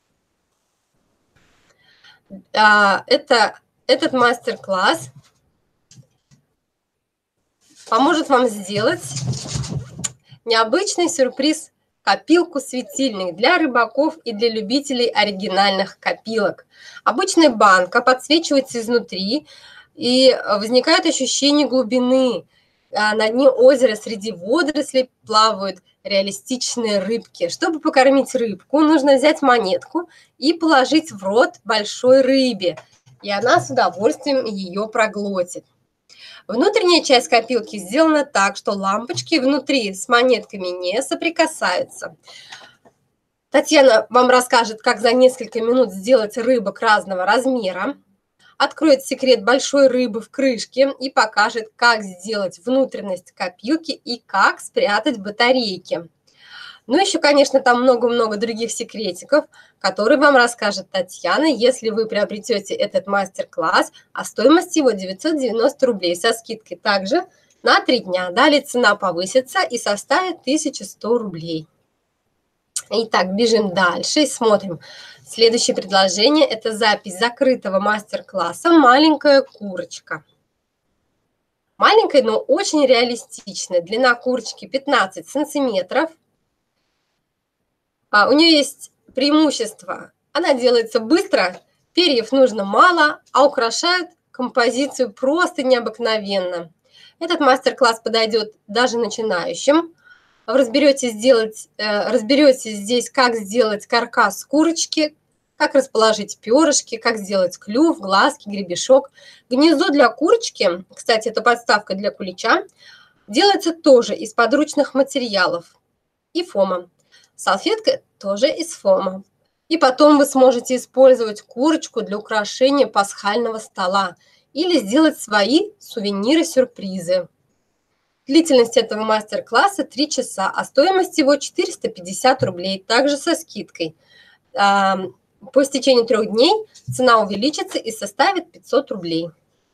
Это, этот мастер-класс поможет вам сделать необычный сюрприз копилку-светильник для рыбаков и для любителей оригинальных копилок. Обычная банка подсвечивается изнутри, и возникает ощущение глубины. На дне озера среди водорослей плавают реалистичные рыбки. Чтобы покормить рыбку, нужно взять монетку и положить в рот большой рыбе, и она с удовольствием ее проглотит. Внутренняя часть копилки сделана так, что лампочки внутри с монетками не соприкасаются. Татьяна вам расскажет, как за несколько минут сделать рыбок разного размера, откроет секрет большой рыбы в крышке и покажет, как сделать внутренность копилки и как спрятать батарейки. Ну, еще, конечно, там много-много других секретиков, которые вам расскажет Татьяна, если вы приобретете этот мастер-класс, а стоимость его девятьсот девяносто рублей со скидкой также на три дня. Далее цена повысится и составит тысяча сто рублей. Итак, бежим дальше и смотрим. Следующее предложение – это запись закрытого мастер-класса «Маленькая курочка». Маленькая, но очень реалистичная. Длина курочки пятнадцать сантиметров. А у нее есть преимущество. Она делается быстро, перьев нужно мало, а украшает композицию просто необыкновенно. Этот мастер-класс подойдет даже начинающим. Разберете, сделать, разберете здесь, как сделать каркас курочки, как расположить перышки, как сделать клюв, глазки, гребешок. Гнездо для курочки, кстати, это подставка для кулича, делается тоже из подручных материалов и фома. Салфетка тоже из фома. И потом вы сможете использовать курочку для украшения пасхального стола или сделать свои сувениры-сюрпризы. Длительность этого мастер-класса три часа, а стоимость его четыреста пятьдесят рублей, также со скидкой. По истечении трех дней цена увеличится и составит пятьсот рублей.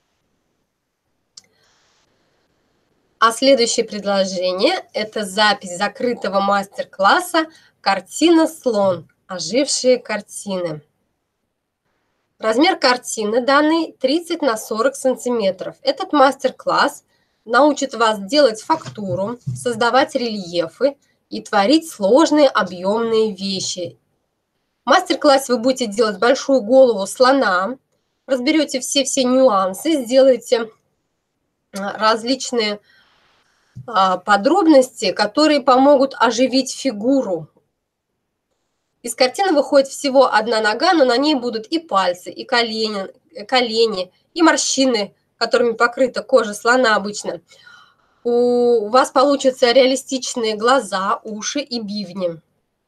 А следующее предложение – это запись закрытого мастер-класса «Картина «Слон. Ожившие картины». Размер картины данный тридцать на сорок сантиметров. Этот мастер-класс научит вас делать фактуру, создавать рельефы и творить сложные объемные вещи. В мастер-классе вы будете делать большую голову слона, разберете все-все нюансы, сделаете различные подробности, которые помогут оживить фигуру. Из картины выходит всего одна нога, но на ней будут и пальцы, и колени, колени, и морщины, которыми покрыта кожа слона обычно. У вас получатся реалистичные глаза, уши и бивни.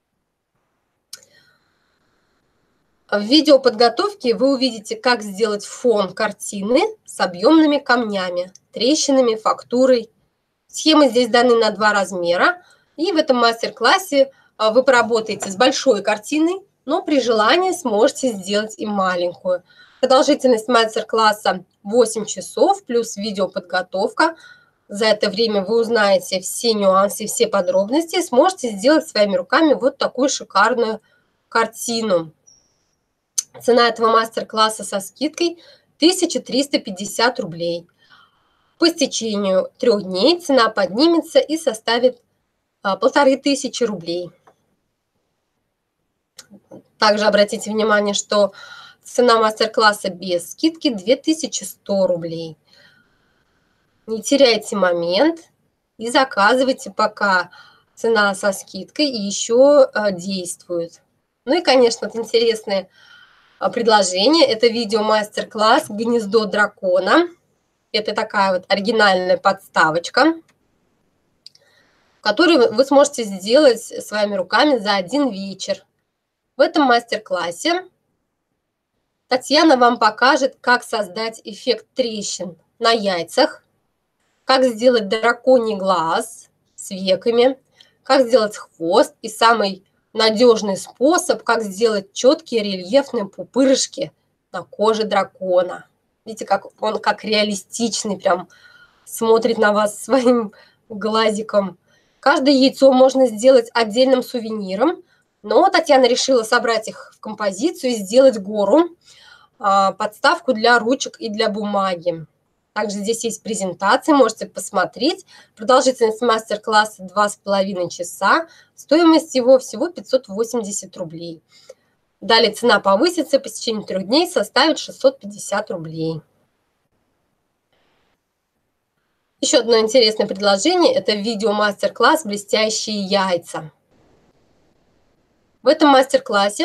В видеоподготовке вы увидите, как сделать фон картины с объемными камнями, трещинами, фактурой. Схемы здесь даны на два размера. И в этом мастер-классе вы поработаете с большой картиной, но при желании сможете сделать и маленькую. Продолжительность мастер-класса восемь часов плюс видеоподготовка. За это время вы узнаете все нюансы, все подробности и сможете сделать своими руками вот такую шикарную картину. Цена этого мастер-класса со скидкой тысяча триста пятьдесят рублей. По истечению трех дней цена поднимется и составит полторы тысячи рублей. Также обратите внимание, что цена мастер-класса без скидки две тысячи сто рублей. Не теряйте момент и заказывайте, пока цена со скидкой еще действует. Ну и, конечно, интересное предложение – это видео-мастер-класс «Гнездо дракона». Это такая вот оригинальная подставочка, которую вы сможете сделать своими руками за один вечер. В этом мастер-классе Татьяна вам покажет, как создать эффект трещин на яйцах, как сделать драконий глаз с веками, как сделать хвост и самый надежный способ, как сделать четкие рельефные пупырышки на коже дракона. Видите, как он как реалистичный, прям смотрит на вас своим глазиком. Каждое яйцо можно сделать отдельным сувениром, но Татьяна решила собрать их в композицию и сделать гору, подставку для ручек и для бумаги. Также здесь есть презентации, можете посмотреть. Продолжительность мастер-класса два с половиной часа, стоимость его всего пятьсот восемьдесят рублей. Далее цена повысится, по течение трех дней составит шестьсот пятьдесят рублей. Еще одно интересное предложение – это видео-мастер-класс «Блестящие яйца». В этом мастер-классе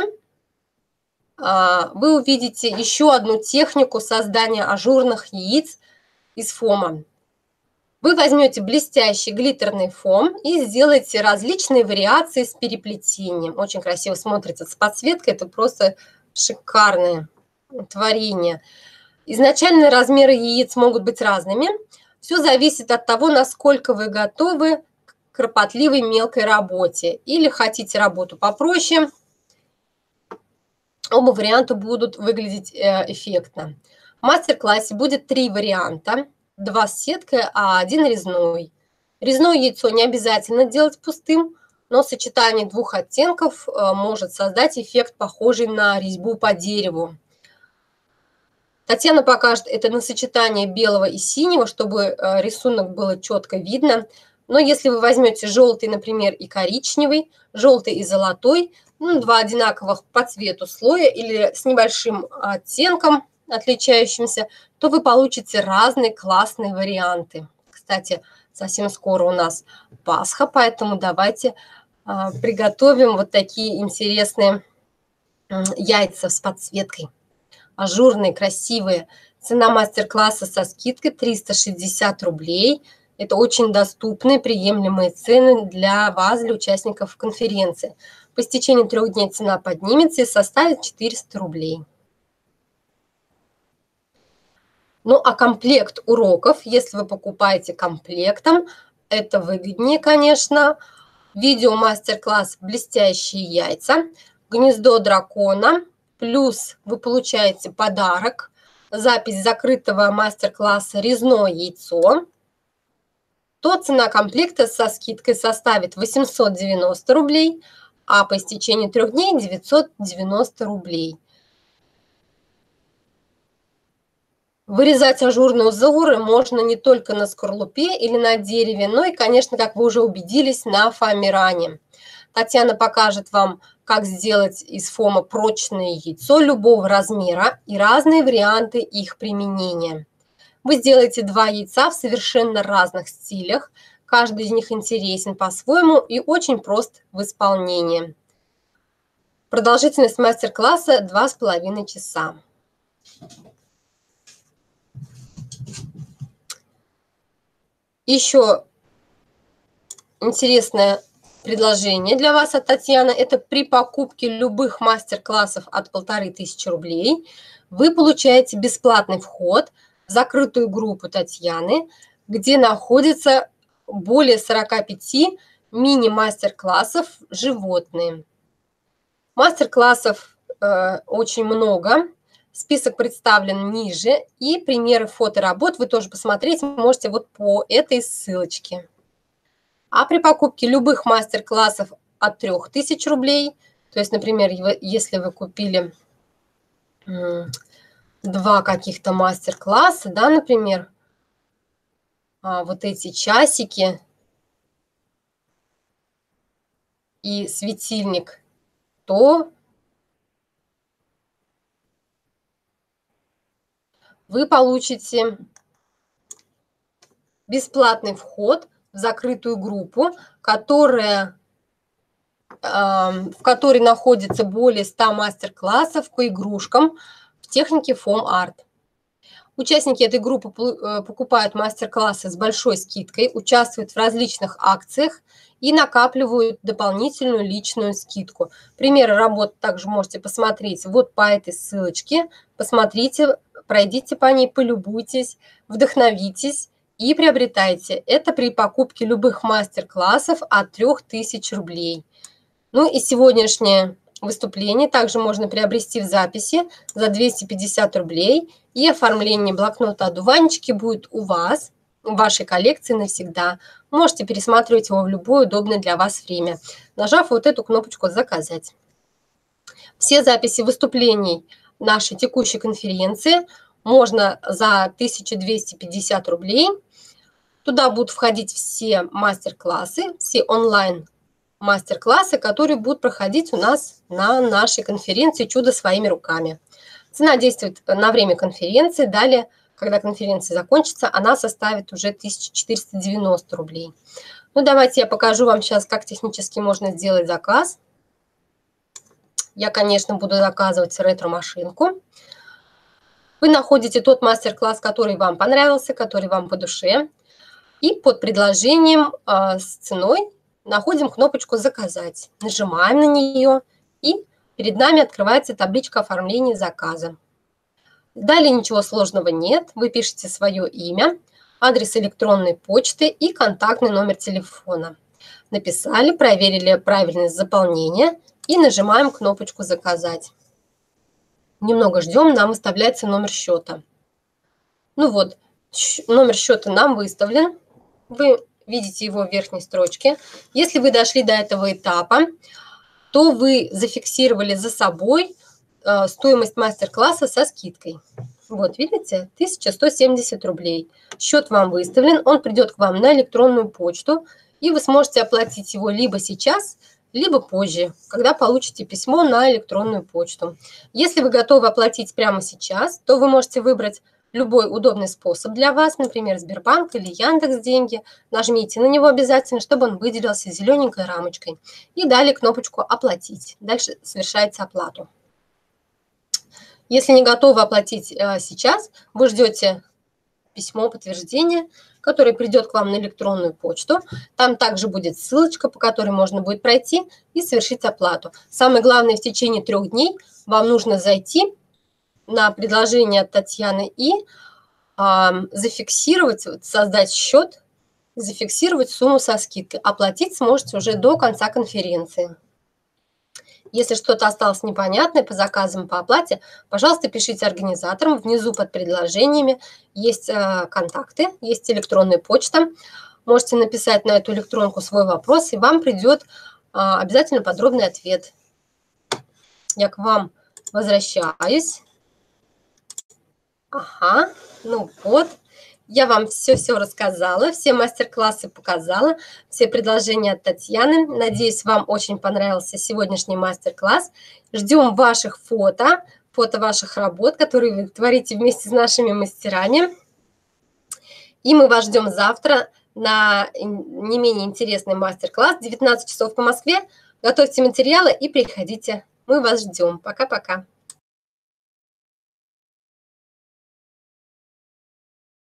вы увидите еще одну технику создания ажурных яиц из фома. Вы возьмете блестящий глиттерный фом и сделаете различные вариации с переплетением. Очень красиво смотрится с подсветкой, это просто шикарное творение. Изначальные размеры яиц могут быть разными. Все зависит от того, насколько вы готовы к кропотливой мелкой работе или хотите работу попроще. Оба варианта будут выглядеть эффектно. В мастер-классе будет три варианта. Два с сеткой, а один резной. Резное яйцо не обязательно делать пустым, но сочетание двух оттенков может создать эффект, похожий на резьбу по дереву. Татьяна покажет это на сочетание белого и синего, чтобы рисунок было четко видно. Но если вы возьмете желтый, например, и коричневый, желтый и золотой, ну, два одинаковых по цвету слоя или с небольшим оттенком отличающимся, то вы получите разные классные варианты. Кстати, совсем скоро у нас Пасха, поэтому давайте а, приготовим вот такие интересные яйца с подсветкой. Ажурные, красивые. Цена мастер-класса со скидкой триста шестьдесят рублей. Это очень доступные, приемлемые цены для вас, для участников конференции. По истечении трех дней цена поднимется и составит четыреста рублей. Ну, а комплект уроков, если вы покупаете комплектом, это выгоднее, конечно. Видео-мастер-класс «Блестящие яйца», «Гнездо дракона», плюс вы получаете подарок, запись закрытого мастер-класса «Резное яйцо», то цена комплекта со скидкой составит восемьсот девяносто рублей, а по истечении трех дней девятьсот девяносто рублей. Вырезать ажурные узоры можно не только на скорлупе или на дереве, но и, конечно, как вы уже убедились, на фоамиране. Татьяна покажет вам, как сделать из фома прочное яйцо любого размера и разные варианты их применения. Вы сделаете два яйца в совершенно разных стилях, каждый из них интересен по-своему и очень прост в исполнении. Продолжительность мастер-класса два с половиной часа. Еще интересное предложение для вас от Татьяны. Это при покупке любых мастер-классов от полторы тысячи рублей вы получаете бесплатный вход в закрытую группу Татьяны, где находится более сорока пяти мини-мастер-классов «Животные». Мастер-классов э, очень много. Список представлен ниже, и примеры фоторабот вы тоже посмотреть можете вот по этой ссылочке. А при покупке любых мастер-классов от трёх тысяч рублей, то есть, например, если вы купили два каких-то мастер-класса, да, например, вот эти часики и светильник, то вы получите бесплатный вход в закрытую группу, которая, э, в которой находится более ста мастер-классов по игрушкам в технике фом арт. Участники этой группы покупают мастер-классы с большой скидкой, участвуют в различных акциях и накапливают дополнительную личную скидку. Примеры работ также можете посмотреть вот по этой ссылочке. Посмотрите, пройдите по ней, полюбуйтесь, вдохновитесь и приобретайте. Это при покупке любых мастер-классов от трёх тысяч рублей. Ну и сегодняшнее выступление также можно приобрести в записи за двести пятьдесят рублей. И оформление блокнота одуванчики будет у вас, в вашей коллекции навсегда. Можете пересматривать его в любое удобное для вас время, нажав вот эту кнопочку «Заказать». Все записи выступлений нашей текущей конференции можно за тысячу двести пятьдесят рублей. Туда будут входить все мастер-классы, все онлайн мастер-классы, которые будут проходить у нас на нашей конференции «Чудо своими руками». Цена действует на время конференции. Далее, когда конференция закончится, она составит уже тысячу четыреста девяносто рублей. Ну, давайте я покажу вам сейчас, как технически можно сделать заказ. Я, конечно, буду заказывать ретро-машинку. Вы находите тот мастер-класс, который вам понравился, который вам по душе. И под предложением э, с ценой находим кнопочку «Заказать». Нажимаем на нее, и перед нами открывается табличка оформления заказа. Далее ничего сложного нет. Вы пишете свое имя, адрес электронной почты и контактный номер телефона. Написали, проверили правильность заполнения и нажимаем кнопочку «Заказать». Немного ждем, нам выставляется номер счета. Ну вот, номер счета нам выставлен. Вы видите его в верхней строчке. Если вы дошли до этого этапа, то вы зафиксировали за собой э, стоимость мастер-класса со скидкой. Вот, видите, тысяча сто семьдесят рублей. Счет вам выставлен, он придет к вам на электронную почту, и вы сможете оплатить его либо сейчас, либо позже, когда получите письмо на электронную почту. Если вы готовы оплатить прямо сейчас, то вы можете выбрать любой удобный способ для вас, например, Сбербанк или Яндекс.Деньги. Нажмите на него обязательно, чтобы он выделился зелененькой рамочкой. И далее кнопочку «Оплатить». Дальше совершается оплату. Если не готовы оплатить э, сейчас, вы ждете письмо подтверждения, которое придет к вам на электронную почту. Там также будет ссылочка, по которой можно будет пройти и совершить оплату. Самое главное, в течение трех дней вам нужно зайти на предложение от Татьяны и э, зафиксировать, создать счет, зафиксировать сумму со скидкой. Оплатить сможете уже до конца конференции. Если что-то осталось непонятное по заказам, по оплате, пожалуйста, пишите организаторам. Внизу под предложениями есть э, контакты, есть электронная почта. Можете написать на эту электронку свой вопрос, и вам придет э, обязательно подробный ответ. Я к вам возвращаюсь. Ага, ну вот, я вам все-все рассказала, все мастер-классы показала, все предложения от Татьяны. Надеюсь, вам очень понравился сегодняшний мастер-класс. Ждем ваших фото, фото ваших работ, которые вы творите вместе с нашими мастерами. И мы вас ждем завтра на не менее интересный мастер-класс, девятнадцать часов по Москве. Готовьте материалы и приходите. Мы вас ждем. Пока-пока.